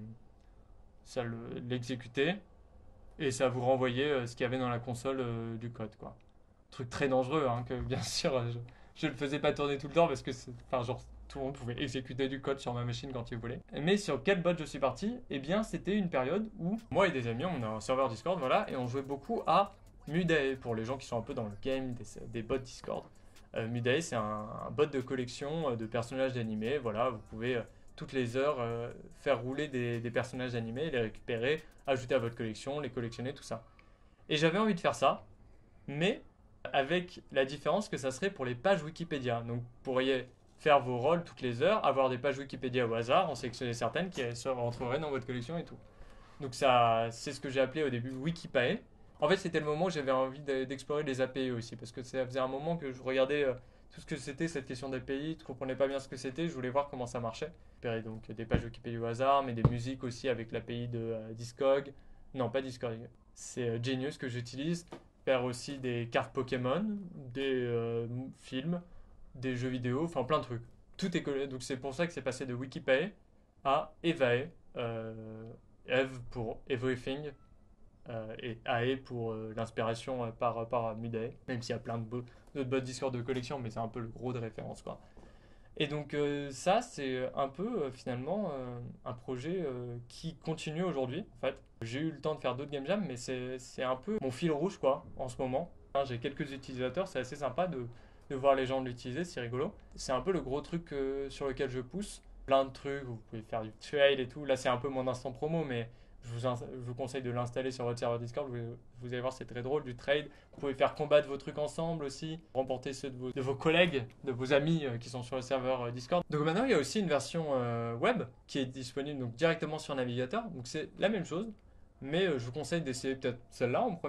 ça le- l'exécutait, et ça vous renvoyait euh, ce qu'il y avait dans la console euh, du code, quoi. Truc très dangereux, hein, que bien sûr, euh, je, je le faisais pas tourner tout le temps parce que c'est, enfin, genre, tout le monde pouvait exécuter du code sur ma machine quand il voulait. Mais sur quel bot je suis parti? Eh bien, c'était une période où moi et des amis, on a un serveur Discord, voilà, et on jouait beaucoup à Mudae, pour les gens qui sont un peu dans le game des, des bots Discord. Euh, Mudae, c'est un, un bot de collection euh, de personnages animés, voilà, vous pouvez euh, toutes les heures euh, faire rouler des, des personnages animés, les récupérer, ajouter à votre collection, les collectionner, tout ça. Et j'avais envie de faire ça, mais avec la différence que ça serait pour les pages Wikipédia. Donc, vous pourriez faire vos rôles toutes les heures, avoir des pages Wikipédia au hasard, en sélectionner certaines qui se rentreraient dans votre collection et tout. Donc, ça, c'est ce que j'ai appelé au début Wikipae. En fait, c'était le moment où j'avais envie d'explorer les A P I aussi, parce que ça faisait un moment que je regardais euh, tout ce que c'était cette question d'A P I, je comprenais pas bien ce que c'était, je voulais voir comment ça marchait. Récupérer donc des pages Wikipédia au hasard, mais des musiques aussi avec l'A P I de euh, Discog. Non, pas Discog, c'est euh, Genius que j'utilise. Faire aussi des cartes Pokémon, des euh, films, des jeux vidéo, enfin plein de trucs. Tout est collé. Donc c'est pour ça que c'est passé de Wikipae à Evae. Euh, Eve pour Everything euh, et Ae pour euh, l'inspiration euh, par, par Mudae. Même s'il y a plein de bo- d'autres bots Discord de collection, mais c'est un peu le gros de référence, quoi. Et donc euh, ça, c'est un peu euh, finalement euh, un projet euh, qui continue aujourd'hui, en fait. J'ai eu le temps de faire d'autres game jams, mais c'est c'est un peu mon fil rouge, quoi, en ce moment. Hein, j'ai quelques utilisateurs, c'est assez sympa de, de voir les gens l'utiliser, c'est rigolo. C'est un peu le gros truc euh, sur lequel je pousse. Plein de trucs, vous pouvez faire du trade et tout. Là, c'est un peu mon instant promo, mais je vous, je vous conseille de l'installer sur votre serveur Discord. Vous, vous allez voir, c'est très drôle, du trade. Vous pouvez faire combattre vos trucs ensemble aussi, remporter ceux de vos, de vos collègues, de vos amis euh, qui sont sur le serveur euh, Discord. Donc maintenant, il y a aussi une version euh, web qui est disponible donc, directement sur navigateur. Donc c'est la même chose, mais euh, je vous conseille d'essayer peut-être celle-là en premier.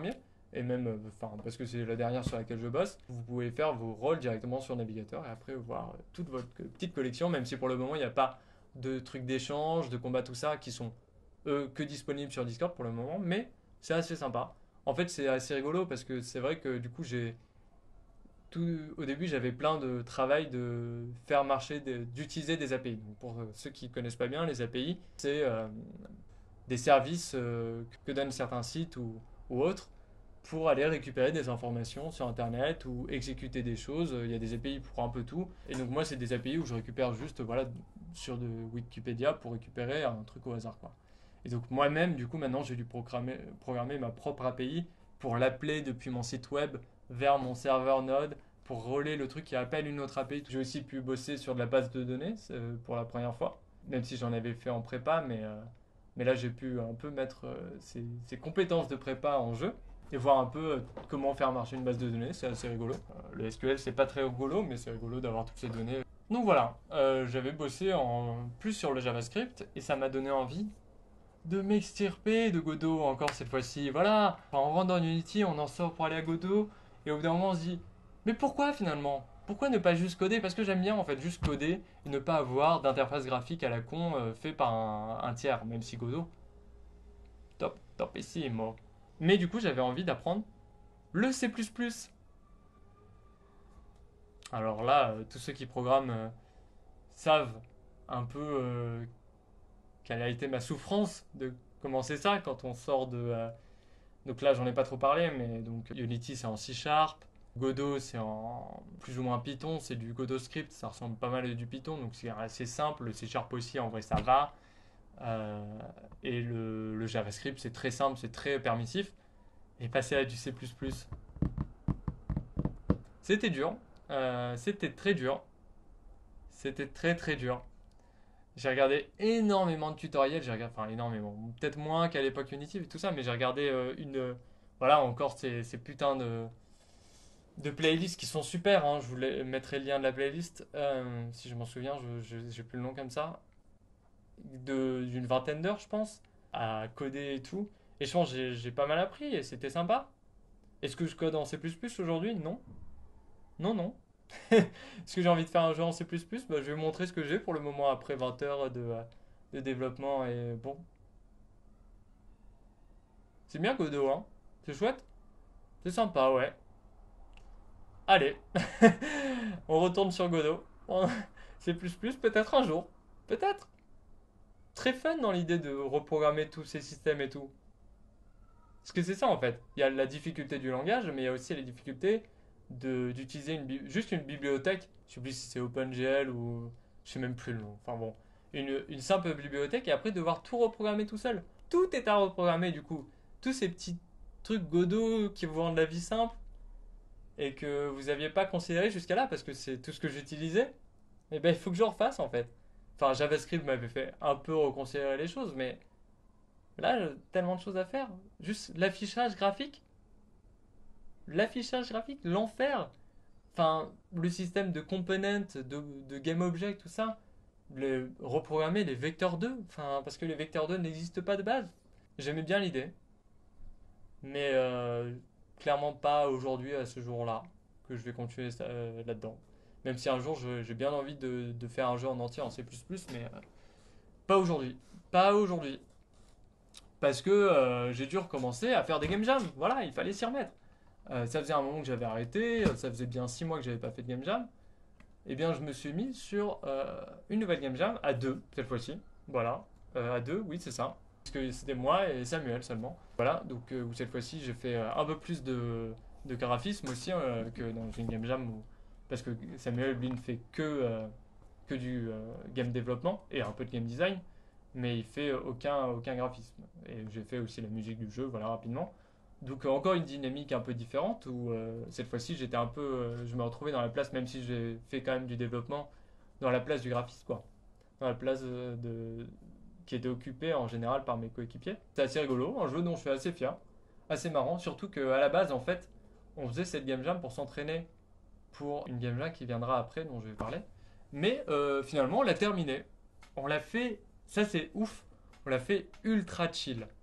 et même, euh, enfin, parce que c'est la dernière sur laquelle je bosse, vous pouvez faire vos rôles directement sur navigateur et après voir euh, toute votre euh, petite collection, même si pour le moment il n'y a pas de trucs d'échange, de combat, tout ça, qui sont eux que disponibles sur Discord pour le moment, mais c'est assez sympa. En fait, c'est assez rigolo parce que c'est vrai que du coup, j'ai tout, au début, j'avais plein de travail de faire marcher, des- d'utiliser des A P I. Donc, pour euh, ceux qui connaissent pas bien, les A P I, c'est euh, des services euh, que donnent certains sites ou, ou autres pour aller récupérer des informations sur Internet ou exécuter des choses. Il y a des A P I pour un peu tout. Et donc moi, c'est des A P I où je récupère juste voilà, sur de Wikipédia pour récupérer un truc au hasard, quoi. Et donc moi-même, du coup, maintenant, j'ai dû programmer, programmer ma propre A P I pour l'appeler depuis mon site web vers mon serveur Node pour relayer le truc qui appelle une autre A P I. J'ai aussi pu bosser sur de la base de données euh, pour la première fois, même si j'en avais fait en prépa, mais, euh, mais là j'ai pu un peu mettre euh, ces, ces compétences de prépa en jeu et voir un peu euh, comment faire marcher une base de données. C'est assez rigolo. Euh, le S Q L, c'est pas très rigolo, mais c'est rigolo d'avoir toutes ces données. Donc voilà, euh, j'avais bossé en plus sur le JavaScript et ça m'a donné envie de m'extirper de Godot encore cette fois-ci. Voilà, enfin, on rentre dans Unity, on en sort pour aller à Godot, et au bout d'un moment on se dit, mais pourquoi finalement? Pourquoi ne pas juste coder? Parce que j'aime bien en fait juste coder et ne pas avoir d'interface graphique à la con euh, fait par un, un tiers, même si Godot, top, top ici, moi. Mais du coup j'avais envie d'apprendre le C plus plus. Alors là, euh, tous ceux qui programment euh, savent un peu euh, quelle a été ma souffrance de commencer ça quand on sort de, euh, donc là, j'en ai pas trop parlé, mais donc Unity c'est en C Sharp, Godot c'est en plus ou moins Python, c'est du Godot script, ça ressemble pas mal à du Python, donc c'est assez simple. Le C Sharp aussi, en vrai, ça va. Euh, et le, le JavaScript c'est très simple, c'est très permissif. Et passer à du C plus plus, c'était dur, Euh, c'était très dur, c'était très très dur. J'ai regardé énormément de tutoriels, j'ai regardé, enfin énormément, peut-être moins qu'à l'époque Unity et tout ça, mais j'ai regardé euh, une, euh, voilà encore ces, ces putains de, de playlists qui sont super, hein. Je vous les- mettrai le lien de la playlist, euh, si je m'en souviens, je j'ai plus le nom comme ça, de- d'une vingtaine d'heures, je pense, à coder et tout. Et je pense que j'ai j'ai pas mal appris et c'était sympa. Est-ce que je code en C plus plus aujourd'hui? Non. Non, non. Est-ce que j'ai envie de faire un jeu en C plus plus? Bah, je vais vous montrer ce que j'ai pour le moment après vingt heures de, euh, de développement. Et bon, c'est bien Godot, hein? C'est chouette? C'est sympa, ouais. Allez, on retourne sur Godot. C plus plus, peut-être un jour. Peut-être. Très fun dans l'idée de reprogrammer tous ces systèmes et tout. Parce que c'est ça en fait. Il y a la difficulté du langage, mais il y a aussi les difficultés de- d'utiliser une, bi- juste une bibliothèque. Je sais plus si c'est OpenGL ou je sais même plus le nom. Enfin bon, une, une simple bibliothèque et après devoir tout reprogrammer tout seul. Tout est à reprogrammer du coup. Tous ces petits trucs Godot qui vous rendent la vie simple et que vous n'aviez pas considéré jusqu'à là parce que c'est tout ce que j'utilisais. Et ben il faut que je refasse en fait. Enfin JavaScript m'avait fait un peu reconsidérer les choses, mais là, euh, tellement de choses à faire. Juste l'affichage graphique. L'affichage graphique, l'enfer. Enfin, le système de components, de, de GameObject, tout ça. Les, reprogrammer les vecteurs deux. Enfin, parce que les vecteurs deux n'existent pas de base. J'aimais bien l'idée. Mais euh, clairement pas aujourd'hui, à ce jour-là, que je vais continuer ça, euh, là-dedans. Même si un jour, je- j'ai bien envie de, de faire un jeu en entier en C plus plus, mais euh, pas aujourd'hui. Pas aujourd'hui. Parce que euh, j'ai dû recommencer à faire des game jams. Voilà, il fallait s'y remettre. Euh, ça faisait un moment que j'avais arrêté, euh, ça faisait bien six mois que j'avais pas fait de game jam. Et bien, je me suis mis sur euh, une nouvelle game jam à deux cette fois-ci. Voilà, Euh, à deux, oui, c'est ça. Parce que c'était moi et Samuel seulement. Voilà, donc euh, où cette fois-ci j'ai fait euh, un peu plus de, de graphisme aussi euh, que dans une game jam où- parce que Samuel lui ne fait que, euh, que du euh, game développement et un peu de game design, mais il fait aucun, aucun graphisme. Et j'ai fait aussi la musique du jeu, voilà, rapidement. Donc euh, encore une dynamique un peu différente où euh, cette fois-ci j'étais un peu, euh, je me retrouvais dans la place, même si j'ai fait quand même du développement, dans la place du graphiste, quoi. Dans la place euh, de, qui était occupée en général par mes coéquipiers. C'est assez rigolo, un jeu dont je suis assez fier, assez marrant, surtout qu'à la base en fait, on faisait cette game jam pour s'entraîner pour une game jam qui viendra après, dont je vais parler. Mais euh, finalement, on l'a terminé. On l'a fait, ça c'est ouf, on l'a fait ultra chill.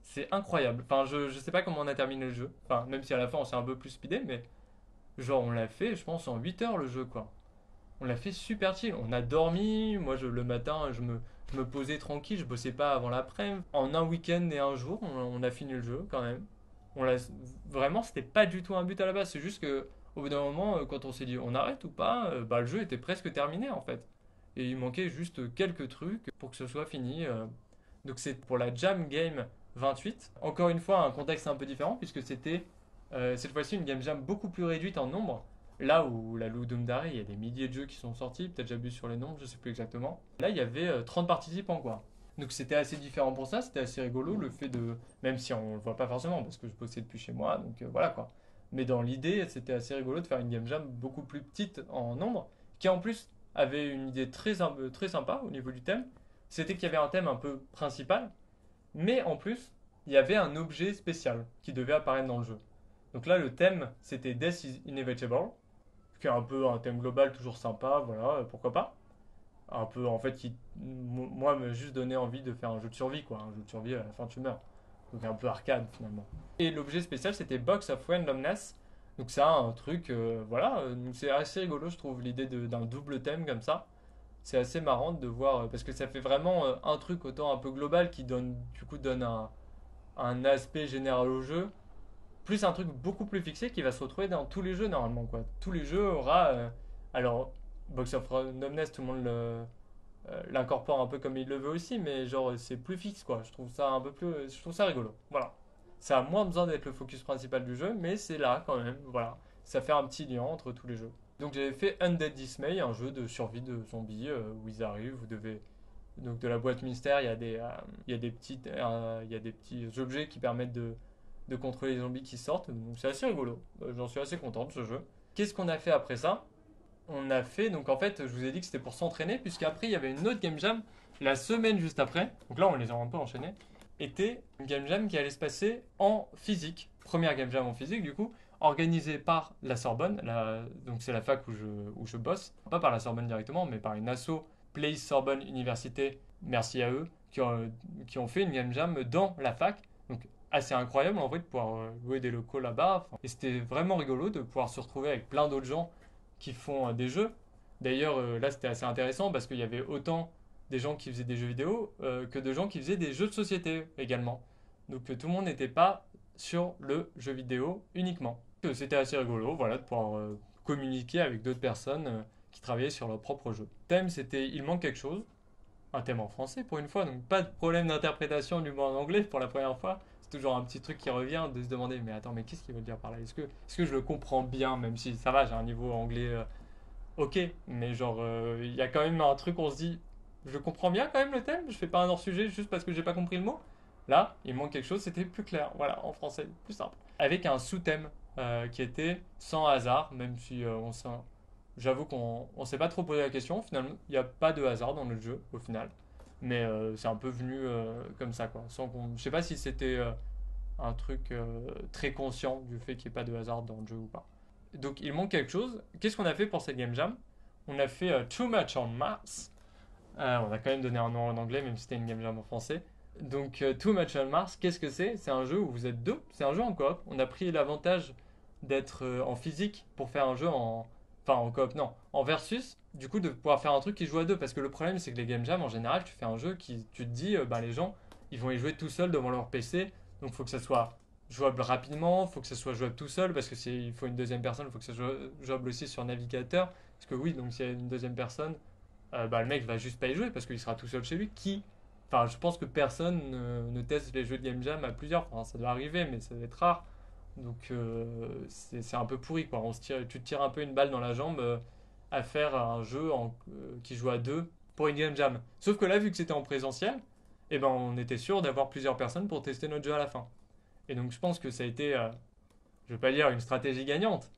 C'est incroyable. Enfin, je, je sais pas comment on a terminé le jeu. Enfin, même si à la fin on s'est un peu plus speedé, mais genre on l'a fait, je pense, en huit heures le jeu, quoi. On l'a fait super chill. On a dormi. Moi, je, le matin, je me, je me posais tranquille. Je bossais pas avant l'après-midi. En un week-end et un jour, on, on a fini le jeu quand même. On l'a, vraiment, c'était pas du tout un but à la base. C'est juste que au bout d'un moment, euh, quand on s'est dit on arrête ou pas, euh, bah, le jeu était presque terminé en fait. Et il manquait juste quelques trucs pour que ce soit fini. euh. Donc c'est pour la Jam Game vingt-huit. Encore une fois, un contexte un peu différent puisque c'était euh, cette fois-ci une Game Jam beaucoup plus réduite en nombre. Là où la Ludum Dare, il y a des milliers de jeux qui sont sortis, peut-être j'abuse sur les nombres, je sais plus exactement. Là, il y avait euh, trente participants, quoi. Donc c'était assez différent pour ça, c'était assez rigolo le fait de. Même si on le voit pas forcément, parce que je bossais depuis chez moi, donc euh, voilà quoi. Mais dans l'idée, c'était assez rigolo de faire une game jam beaucoup plus petite en nombre, qui en plus avait une idée très, euh, très sympa au niveau du thème. C'était qu'il y avait un thème un peu principal, mais en plus, il y avait un objet spécial qui devait apparaître dans le jeu. Donc là, le thème, c'était Death is Inevitable, qui est un peu un thème global toujours sympa, voilà, euh, pourquoi pas. Un peu, en fait, qui, moi, me juste donné envie de faire un jeu de survie, quoi. Un jeu de survie, à la fin, tu meurs. Donc un peu arcade, finalement. Et l'objet spécial, c'était Box of Randomness. Donc ça, un truc, euh, voilà, euh, donc c'est assez rigolo, je trouve, l'idée de- d'un double thème comme ça. C'est assez marrant de voir, euh, parce que ça fait vraiment euh, un truc autant un peu global qui donne, du coup, donne un, un aspect général au jeu, plus un truc beaucoup plus fixé qui va se retrouver dans tous les jeux normalement quoi. Tous les jeux aura euh, alors Box of Randomness tout le monde le, euh, l'incorpore un peu comme il le veut aussi mais genre c'est plus fixe quoi. Je trouve ça un peu plus je trouve ça rigolo. Voilà. Ça a moins besoin d'être le focus principal du jeu mais c'est là quand même. Voilà. Ça fait un petit lien entre tous les jeux. Donc j'avais fait Undead Dismay, un jeu de survie de zombies euh, où ils arrivent, vous devez donc de la boîte mystère, il y a des, euh, il y a des, petites, euh, il y a des petits objets qui permettent de, de contrôler les zombies qui sortent. Donc c'est assez rigolo. Euh, J'en suis assez content de ce jeu. Qu'est-ce qu'on a fait après ça? On a fait, donc en fait, je vous ai dit que c'était pour s'entraîner, puisqu'après il y avait une autre game jam la semaine juste après. Donc là, on les a un peu enchaînés. Était une game jam qui allait se passer en physique. Première game jam en physique, du coup, organisée par la Sorbonne. La, donc c'est la fac où je, où je bosse. Pas par la Sorbonne directement, mais par une asso Place Sorbonne Université. Merci à eux qui ont, qui ont fait une game jam dans la fac. Donc assez incroyable en vrai de pouvoir euh, louer des locaux là-bas. Et c'était vraiment rigolo de pouvoir se retrouver avec plein d'autres gens qui font euh, des jeux. D'ailleurs, euh, là c'était assez intéressant parce qu'il y avait autant des gens qui faisaient des jeux vidéo euh, que de gens qui faisaient des jeux de société également. Donc euh, tout le monde n'était pas sur le jeu vidéo uniquement. Euh, C'était assez rigolo, voilà, de pouvoir euh, communiquer avec d'autres personnes euh, qui travaillaient sur leur propre jeu. Le thème, c'était il manque quelque chose, un thème en français pour une fois, donc pas de problème d'interprétation du mot en anglais pour la première fois. C'est toujours un petit truc qui revient de se demander mais attends mais qu'est-ce qu'il veut dire par là? Est-ce que, est-ce que je le comprends bien même si ça va, j'ai un niveau anglais euh, ok, mais genre euh, il y a quand même un truc on se dit je comprends bien quand même le thème, je fais pas un hors-sujet juste parce que j'ai pas compris le mot. Là, il manque quelque chose, c'était plus clair, voilà, en français, plus simple. Avec un sous-thème euh, qui était sans hasard, même si euh, on s'en- j'avoue qu'on on s'est pas trop posé la question. Finalement, il n'y a pas de hasard dans le jeu au final, mais euh, c'est un peu venu euh, comme ça quoi. Sans qu'on, je sais pas si c'était euh, un truc euh, très conscient du fait qu'il n'y ait pas de hasard dans le jeu ou pas. Donc il manque quelque chose. Qu'est-ce qu'on a fait pour cette game jam? On a fait euh, Too Much on Mars. Euh, on a quand même donné un nom en anglais, même si c'était une game jam en français. Donc euh, Too Much on Mars, qu'est-ce que c'est? C'est un jeu où vous êtes deux. C'est un jeu en coop. On a pris l'avantage d'être euh, en physique pour faire un jeu en. Enfin, en coop, non. En versus, du coup, de pouvoir faire un truc qui joue à deux. Parce que le problème, c'est que les game jam, en général, tu fais un jeu qui. Tu te dis, euh, bah, les gens, ils vont y jouer tout seuls devant leur P C. Donc, il faut que ça soit jouable rapidement. Il faut que ça soit jouable tout seul. Parce que c'est, il faut une deuxième personne. Il faut que ça soit jouable aussi sur navigateur. Parce que oui, donc s'il y a une deuxième personne, euh, bah, le mec va juste pas y jouer parce qu'il sera tout seul chez lui. Qui. Enfin, je pense que personne ne, ne teste les jeux de game jam à plusieurs. Enfin, ça doit arriver, mais ça va être rare. Donc euh, c'est c'est un peu pourri quoi. On se tire, tu te tires un peu une balle dans la jambe euh, à faire un jeu en- euh, qui joue à deux pour une game jam. Sauf que là, vu que c'était en présentiel, eh ben, on était sûr d'avoir plusieurs personnes pour tester notre jeu à la fin. Et donc je pense que ça a été, euh, je vais pas dire une stratégie gagnante,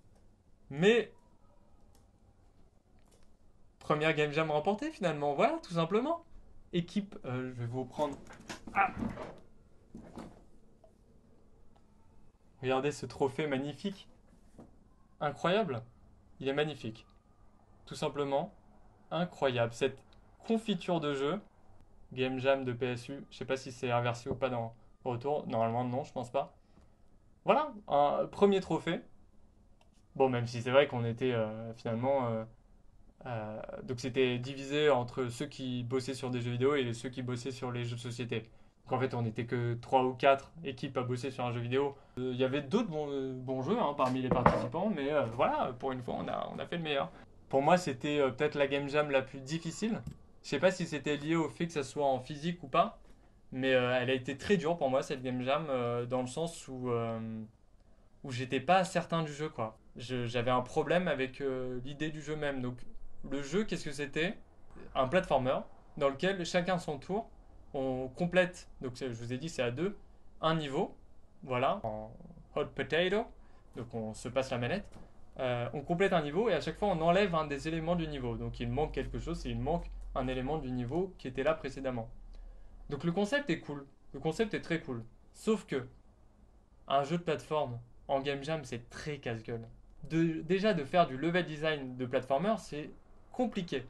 mais première game jam remportée finalement. Voilà, tout simplement. Équipe, euh, je vais vous prendre. Ah, regardez ce trophée magnifique, incroyable. Il est magnifique, tout simplement. Incroyable. Cette confiture de jeu, Game Jam de P S U, je sais pas si c'est inversé ou pas dans, Retour, normalement non, je pense pas. Voilà, un premier trophée. Bon, même si c'est vrai qu'on était euh, finalement... euh, euh, donc c'était divisé entre ceux qui bossaient sur des jeux vidéo et ceux qui bossaient sur les jeux de société. Donc en fait, on n'était que trois ou quatre équipes à bosser sur un jeu vidéo. Euh, Il y avait d'autres bons, euh, bons jeux hein, parmi les participants, mais euh, voilà, pour une fois, on a, on a fait le meilleur. Pour moi, c'était euh, peut-être la game jam la plus difficile. Je sais pas si c'était lié au fait que ça soit en physique ou pas, mais euh, elle a été très dure pour moi, cette game jam, euh, dans le sens où, euh, où j'étais pas certain du jeu, quoi. Je- J'avais un problème avec euh, l'idée du jeu même. Donc, le jeu, qu'est-ce que c'était? Un platformer dans lequel chacun son tour, on complète, donc je vous ai dit c'est à deux, un niveau, voilà, en hot potato, donc on se passe la manette, euh, on complète un niveau et à chaque fois on enlève un des éléments du niveau. Donc il manque quelque chose, et il manque un élément du niveau qui était là précédemment. Donc le concept est cool, le concept est très cool. Sauf que un jeu de plateforme en game jam c'est très casse-gueule. De, déjà de faire du level design de platformer c'est compliqué.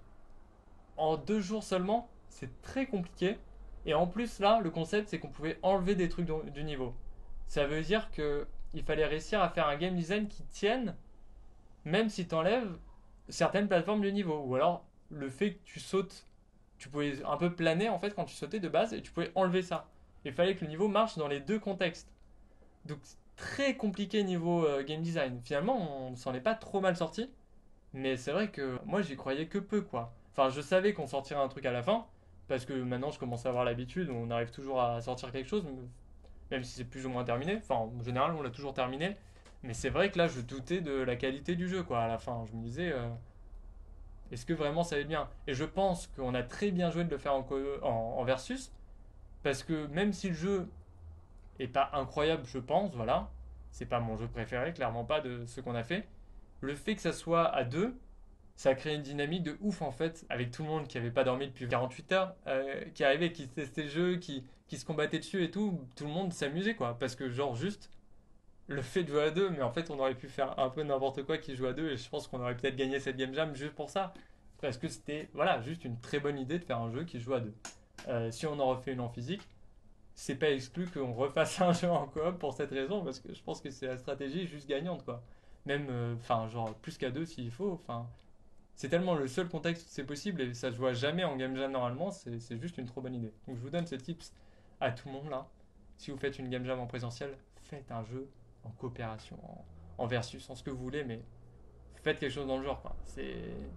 En deux jours seulement, c'est très compliqué. Et en plus, là, le concept, c'est qu'on pouvait enlever des trucs du niveau. Ça veut dire que il fallait réussir à faire un game design qui tienne, même si tu enlèves certaines plateformes du niveau. Ou alors, le fait que tu sautes, tu pouvais un peu planer en fait quand tu sautais de base et tu pouvais enlever ça. Il fallait que le niveau marche dans les deux contextes. Donc, très compliqué niveau euh, game design. Finalement, on s'en est pas trop mal sorti. Mais c'est vrai que moi j'y croyais que peu quoi. Enfin je savais qu'on sortirait un truc à la fin, parce que maintenant je commence à avoir l'habitude, on arrive toujours à sortir quelque chose, même si c'est plus ou moins terminé. Enfin en général on l'a toujours terminé. Mais c'est vrai que là je doutais de la qualité du jeu quoi à la fin. Je me disais euh, est-ce que vraiment ça va être bien? Et je pense qu'on a très bien joué de le faire en, en, en versus, parce que même si le jeu est pas incroyable je pense, voilà, c'est pas mon jeu préféré, clairement pas de ce qu'on a fait. Le fait que ça soit à deux, ça a créé une dynamique de ouf en fait, avec tout le monde qui avait pas dormi depuis quarante-huit heures, euh, qui arrivait, qui testait le jeu, qui, qui se combattait dessus et tout, tout le monde s'amusait quoi. Parce que genre juste le fait de jouer à deux, mais en fait on aurait pu faire un peu n'importe quoi qui joue à deux et je pense qu'on aurait peut-être gagné cette game jam juste pour ça. Parce que c'était voilà, juste une très bonne idée de faire un jeu qui joue à deux. Euh, si on en refait une en physique, c'est pas exclu qu'on refasse un jeu en coop pour cette raison, parce que je pense que c'est la stratégie juste gagnante quoi. Même, euh, enfin, genre plus qu'à deux s'il faut, enfin, c'est tellement le seul contexte où c'est possible et ça se voit jamais en game jam normalement, c'est c'est juste une trop bonne idée. Donc je vous donne ce tips à tout le monde là. Si vous faites une game jam en présentiel, faites un jeu en coopération, en, en versus, en ce que vous voulez, mais faites quelque chose dans le genre quoi. C'est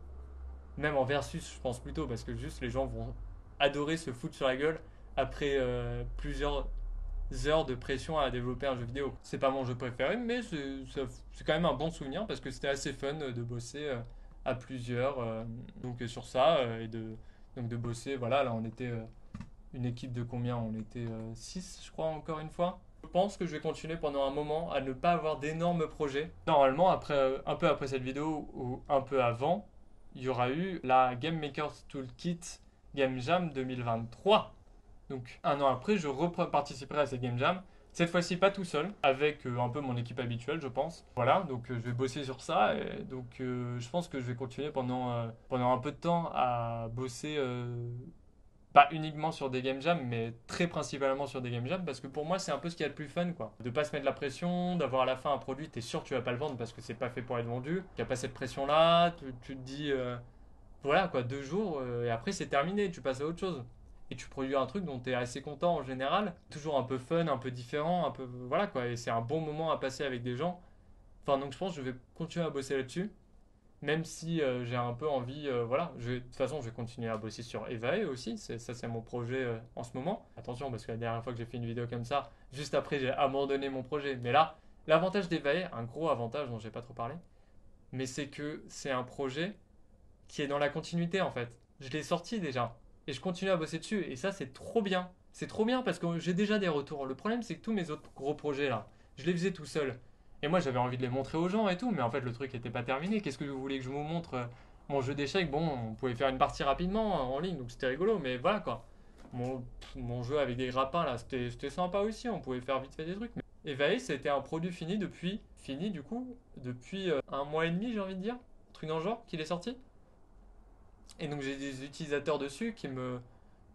même en versus, je pense plutôt parce que juste les gens vont adorer se foutre sur la gueule après euh, plusieurs heures de pression à développer un jeu vidéo. C'est pas mon jeu préféré, mais c'est c'est quand même un bon souvenir parce que c'était assez fun de bosser euh, à plusieurs. euh, donc euh, sur ça euh, et de donc de bosser. Voilà, là on était euh, une équipe de combien? On était six je crois encore une fois. Je pense que je vais continuer pendant un moment à ne pas avoir d'énormes projets. Normalement, après, euh, un peu après cette vidéo ou un peu avant, il y aura eu la Game Maker's Toolkit Game Jam deux mille vingt-trois. Donc un an après, je reparticiperai à cette Game Jam. Cette fois-ci, pas tout seul, avec euh, un peu mon équipe habituelle, je pense. Voilà, donc euh, je vais bosser sur ça. Et donc euh, je pense que je vais continuer pendant, euh, pendant un peu de temps à bosser, euh, pas uniquement sur des Game Jam, mais très principalement sur des Game Jam, parce que pour moi, c'est un peu ce qu'il y a de plus fun, quoi. De pas se mettre la pression, d'avoir à la fin un produit, t'es sûr que tu vas pas le vendre parce que c'est pas fait pour être vendu. Il n'y a pas cette pression-là, tu, tu te dis, euh, voilà, quoi, deux jours, euh, et après c'est terminé, tu passes à autre chose et tu produis un truc dont tu es assez content en général, toujours un peu fun, un peu différent, un peu voilà quoi, et c'est un bon moment à passer avec des gens. Enfin donc je pense que je vais continuer à bosser là-dessus, même si euh, j'ai un peu envie, euh, voilà, je vais- de toute façon je vais continuer à bosser sur Evae aussi, c'est, ça c'est mon projet euh, en ce moment. Attention parce que la dernière fois que j'ai fait une vidéo comme ça, juste après j'ai abandonné mon projet, mais là, l'avantage d'Evae, un gros avantage dont j'ai pas trop parlé, mais c'est que c'est un projet qui est dans la continuité en fait. Je l'ai sorti déjà et je continue à bosser dessus et ça c'est trop bien. C'est trop bien parce que j'ai déjà des retours. Le problème c'est que tous mes autres gros projets là, je les faisais tout seul. Et moi j'avais envie de les montrer aux gens et tout, mais en fait le truc n'était pas terminé. Qu'est-ce que vous voulez que je vous montre euh, mon jeu d'échecs? Bon, on pouvait faire une partie rapidement euh, en ligne donc c'était rigolo, mais voilà quoi. Mon, mon jeu avec des grappins là, c'était c'était sympa aussi, on pouvait faire vite fait des trucs. Mais Evae, c'était un produit fini depuis, fini du coup, depuis euh, un mois et demi j'ai envie de dire, un truc dans le genre, qu'il est sorti. Et donc j'ai des utilisateurs dessus qui me,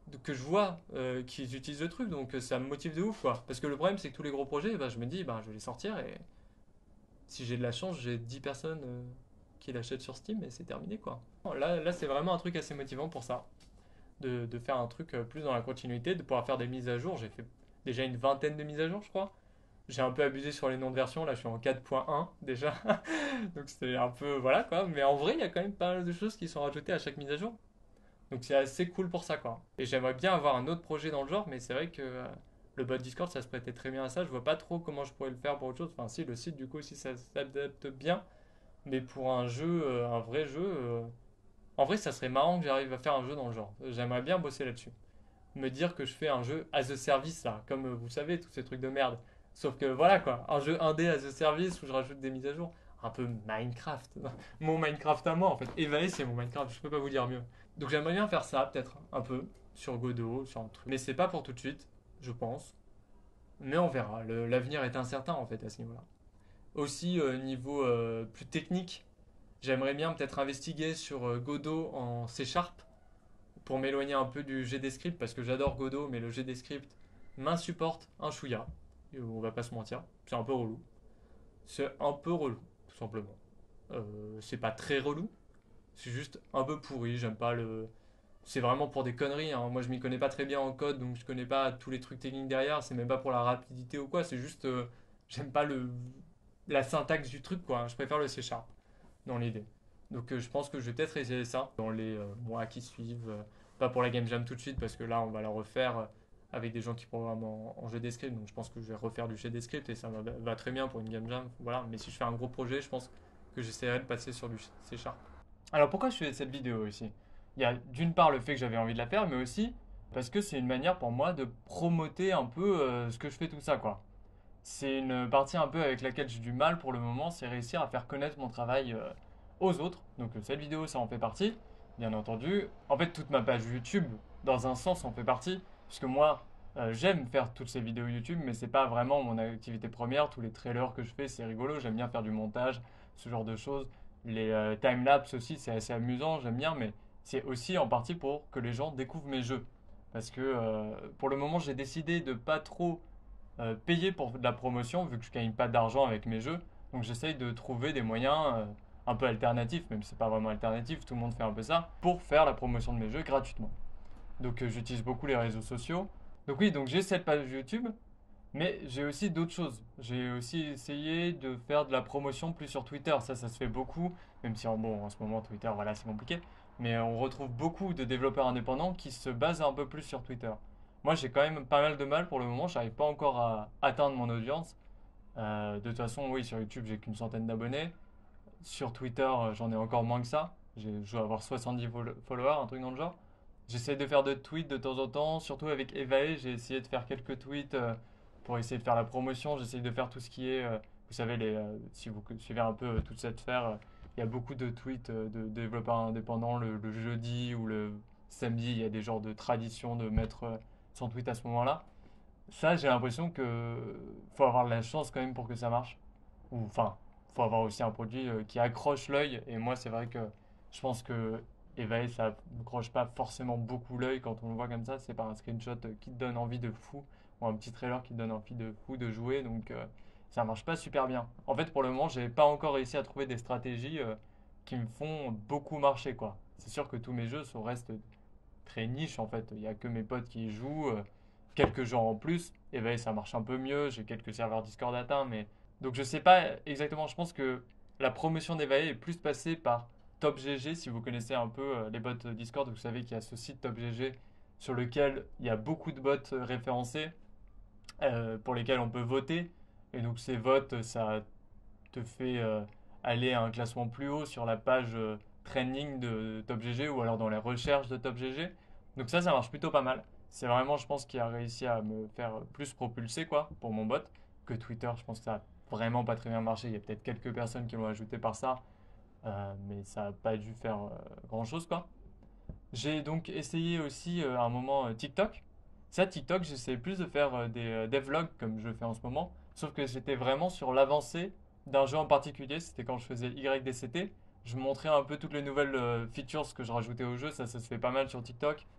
que je vois euh, qu'ils utilisent le truc, donc euh, ça me motive de ouf, quoi. Parce que le problème, c'est que tous les gros projets, bah, je me dis, bah, je vais les sortir et si j'ai de la chance, j'ai dix personnes euh, qui l'achètent sur Steam et c'est terminé, quoi. Là, là c'est vraiment un truc assez motivant pour ça, de, de faire un truc euh, plus dans la continuité, de pouvoir faire des mises à jour. J'ai fait déjà une vingtaine de mises à jour, je crois. J'ai un peu abusé sur les noms de version, là je suis en quatre point un déjà. Donc c'est un peu, voilà quoi. Mais en vrai, il y a quand même pas mal de choses qui sont rajoutées à chaque mise à jour. Donc c'est assez cool pour ça, quoi. Et j'aimerais bien avoir un autre projet dans le genre, mais c'est vrai que euh, le bot Discord, ça se prêtait très bien à ça. Je vois pas trop comment je pourrais le faire pour autre chose. Enfin, si, le site, du coup, si ça s'adapte bien. Mais pour un jeu, euh, un vrai jeu, euh, en vrai, ça serait marrant que j'arrive à faire un jeu dans le genre. J'aimerais bien bosser là-dessus. Me dire que je fais un jeu as a service, là, comme euh, vous savez, tous ces trucs de merde. Sauf que voilà, quoi. Un jeu indé as a service où je rajoute des mises à jour. Un peu Minecraft. Mon Minecraft à moi, en fait. Evae, c'est mon Minecraft, je peux pas vous dire mieux. Donc j'aimerais bien faire ça, peut-être, un peu, sur Godot, sur un truc. Mais c'est pas pour tout de suite, je pense. Mais on verra. Le- L'avenir est incertain, en fait, à ce niveau-là. Aussi, euh, niveau euh, plus technique, j'aimerais bien peut-être investiguer sur euh, Godot en C Sharp pour m'éloigner un peu du G D Script parce que j'adore Godot, mais le G D Script m'insupporte un chouïa. Et on va pas se mentir, c'est un peu relou. C'est un peu relou, tout simplement. Euh, c'est pas très relou, c'est juste un peu pourri. J'aime pas le. C'est vraiment pour des conneries, hein. Moi, je m'y connais pas très bien en code, donc je connais pas tous les trucs techniques derrière. C'est même pas pour la rapidité ou quoi. C'est juste, euh, j'aime pas le la syntaxe du truc, quoi. Je préfère le C Sharp dans l'idée. Donc euh, je pense que je vais peut-être essayer ça dans les euh, mois qui suivent. Euh, pas pour la Game Jam tout de suite parce que là on va la refaire euh, avec des gens qui programment en, en G D Script. Donc je pense que je vais refaire du G D Script et ça va, va très bien pour une Game Jam. Voilà. Mais si je fais un gros projet, je pense que j'essaierai de passer sur du C Sharp. Alors pourquoi je fais cette vidéo ici? Il y a d'une part le fait que j'avais envie de la faire, mais aussi parce que c'est une manière pour moi de promoter un peu euh, ce que je fais tout ça, quoi. C'est une partie un peu avec laquelle j'ai du mal pour le moment, c'est réussir à faire connaître mon travail euh, aux autres. Donc euh, cette vidéo, ça en fait partie, bien entendu. En fait, toute ma page YouTube, dans un sens, en fait partie, puisque moi, euh, j'aime faire toutes ces vidéos YouTube, mais c'est pas vraiment mon activité première. Tous les trailers que je fais, c'est rigolo. J'aime bien faire du montage, ce genre de choses. Les euh, timelapses aussi, c'est assez amusant, j'aime bien, mais c'est aussi en partie pour que les gens découvrent mes jeux. Parce que euh, pour le moment, j'ai décidé de pas trop euh, payer pour de la promotion vu que je gagne pas d'argent avec mes jeux. Donc j'essaye de trouver des moyens euh, un peu alternatifs, même si c'est pas vraiment alternatif, tout le monde fait un peu ça, pour faire la promotion de mes jeux gratuitement. Donc euh, j'utilise beaucoup les réseaux sociaux. Donc oui, donc j'ai cette page YouTube, mais j'ai aussi d'autres choses. J'ai aussi essayé de faire de la promotion plus sur Twitter. Ça, ça se fait beaucoup, même si en, bon, en ce moment Twitter, voilà, c'est compliqué. Mais on retrouve beaucoup de développeurs indépendants qui se basent un peu plus sur Twitter. Moi, j'ai quand même pas mal de mal pour le moment. J'arrive pas encore à atteindre mon audience. Euh, de toute façon, oui, sur YouTube, j'ai qu'une centaine d'abonnés. Sur Twitter, euh, j'en ai encore moins que ça. J'ai- Je dois avoir soixante-dix fol- followers, un truc dans le genre. J'essaie de faire de tweets de temps en temps, surtout avec Evae. J'ai essayé de faire quelques tweets euh, pour essayer de faire la promotion. J'essaie de faire tout ce qui est, euh, vous savez, les, euh, si vous suivez un peu euh, toute cette sphère, euh, il y a beaucoup de tweets euh, de développeurs indépendants le, le jeudi ou le samedi. Il y a des genres de traditions de mettre euh, son tweet à ce moment-là. Ça, j'ai l'impression que faut avoir de la chance quand même pour que ça marche. Ou enfin, faut avoir aussi un produit euh, qui accroche l'œil. Et moi, c'est vrai que je pense que Evae, ça accroche pas forcément beaucoup l'œil quand on le voit comme ça. C'est pas un screenshot euh, qui te donne envie de fou ou un petit trailer qui te donne envie de fou de jouer. Donc, euh, ça marche pas super bien. En fait, pour le moment, j'ai pas encore réussi à trouver des stratégies euh, qui me font beaucoup marcher, quoi. C'est sûr que tous mes jeux sont, restent très niche en fait. Il n'y a que mes potes qui y jouent, euh, quelques gens en plus. Et ben ça marche un peu mieux. J'ai quelques serveurs Discord atteints, mais donc je sais pas exactement. Je pense que la promotion d'Evae est plus passée par TopGG. Si vous connaissez un peu euh, les bots Discord, vous savez qu'il y a ce site TopGG sur lequel il y a beaucoup de bots euh, référencés euh, pour lesquels on peut voter. Et donc ces votes, ça te fait euh, aller à un classement plus haut sur la page euh, trending de TopGG ou alors dans les recherches de TopGG. Donc ça, ça marche plutôt pas mal. C'est vraiment, je pense, qui a réussi à me faire plus propulser quoi pour mon bot que Twitter. Je pense que ça a vraiment pas très bien marché. Il y a peut-être quelques personnes qui l'ont ajouté par ça, euh, mais ça n'a pas dû faire euh, grand-chose quoi. J'ai donc essayé aussi euh, à un moment euh, TikTok. Ça, TikTok, j'essayais plus de faire euh, des, euh, des vlogs comme je fais en ce moment. Sauf que j'étais vraiment sur l'avancée d'un jeu en particulier. C'était quand je faisais Y D C T. Je montrais un peu toutes les nouvelles euh, features que je rajoutais au jeu. Ça, ça se fait pas mal sur TikTok.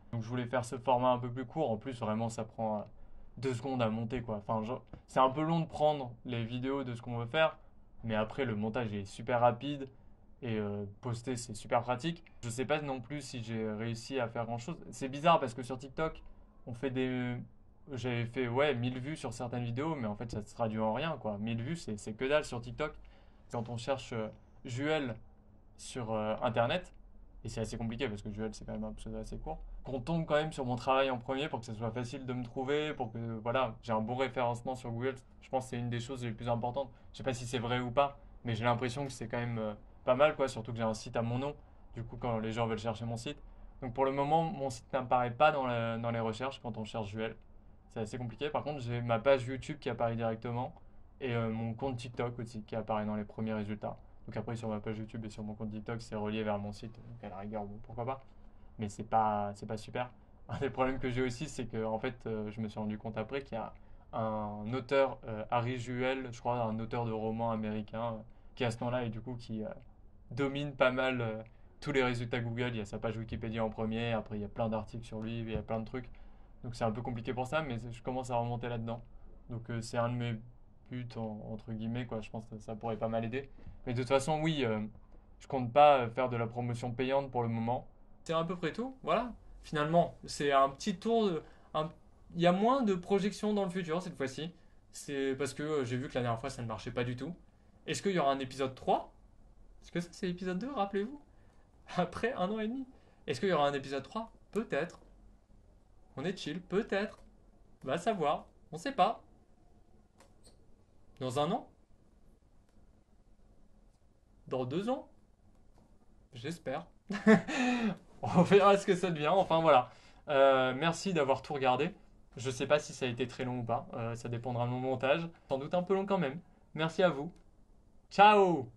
Donc je voulais faire ce format un peu plus court. En plus, vraiment, ça prend euh, deux secondes à monter, quoi. Enfin, genre, c'est un peu long de prendre les vidéos de ce qu'on veut faire, mais après, le montage est super rapide et euh, poster, c'est super pratique. Je sais pas non plus si j'ai réussi à faire grand-chose. C'est bizarre parce que sur TikTok, on fait des... J'avais fait, ouais, mille vues sur certaines vidéos, mais en fait, ça se traduit en rien, quoi. Mille vues, c'est c'est que dalle sur TikTok. Quand on cherche euh, Juel sur euh, Internet, et c'est assez compliqué parce que Juel, c'est quand même un pseudo assez court, qu'on tombe quand même sur mon travail en premier pour que ce soit facile de me trouver, pour que voilà, j'ai un bon référencement sur Google. Je pense que c'est une des choses les plus importantes. Je sais pas si c'est vrai ou pas, mais j'ai l'impression que c'est quand même euh, pas mal, quoi, surtout que j'ai un site à mon nom, du coup, quand les gens veulent chercher mon site. Donc pour le moment, mon site n'apparaît pas dans, la- dans les recherches quand on cherche Juel. C'est assez compliqué. Par contre, j'ai ma page YouTube qui apparaît directement et euh, mon compte TikTok aussi qui apparaît dans les premiers résultats. Donc après, sur ma page YouTube et sur mon compte TikTok, c'est relié vers mon site. Donc à la rigueur, bon, pourquoi pas. Mais c'est pas, c'est pas super. Un des problèmes que j'ai aussi, c'est que en fait, euh, je me suis rendu compte après qu'il y a un auteur, euh, Harry Juel, je crois, un auteur de romans américain, euh, qui a ce nom-là et du coup qui euh, domine pas mal euh, tous les résultats Google. Il y a sa page Wikipédia en premier, après il y a plein d'articles sur lui, il y a plein de trucs. Donc c'est un peu compliqué pour ça, mais je commence à remonter là-dedans. Donc euh, c'est un de mes buts, en- entre guillemets, quoi. Je pense que ça pourrait pas mal aider. Mais de toute façon, oui, euh, je compte pas euh, faire de la promotion payante pour le moment. C'est à peu près tout, voilà. Finalement, c'est un petit tour de... un- Il y a moins de projections dans le futur cette fois-ci. C'est parce que euh, j'ai vu que la dernière fois ça ne marchait pas du tout. Est-ce qu'il y aura un épisode trois? Est-ce que ça c'est l'épisode deux, rappelez-vous? Après un an et demi. Est-ce qu'il y aura un épisode trois? Peut-être. On est chill, peut-être. Va savoir. On sait pas. Dans un an? Dans deux ans? J'espère. On verra ce que ça devient. Enfin voilà. Euh, merci d'avoir tout regardé. Je sais pas si ça a été très long ou pas. Euh, ça dépendra de mon montage. Sans doute un peu long quand même. Merci à vous. Ciao!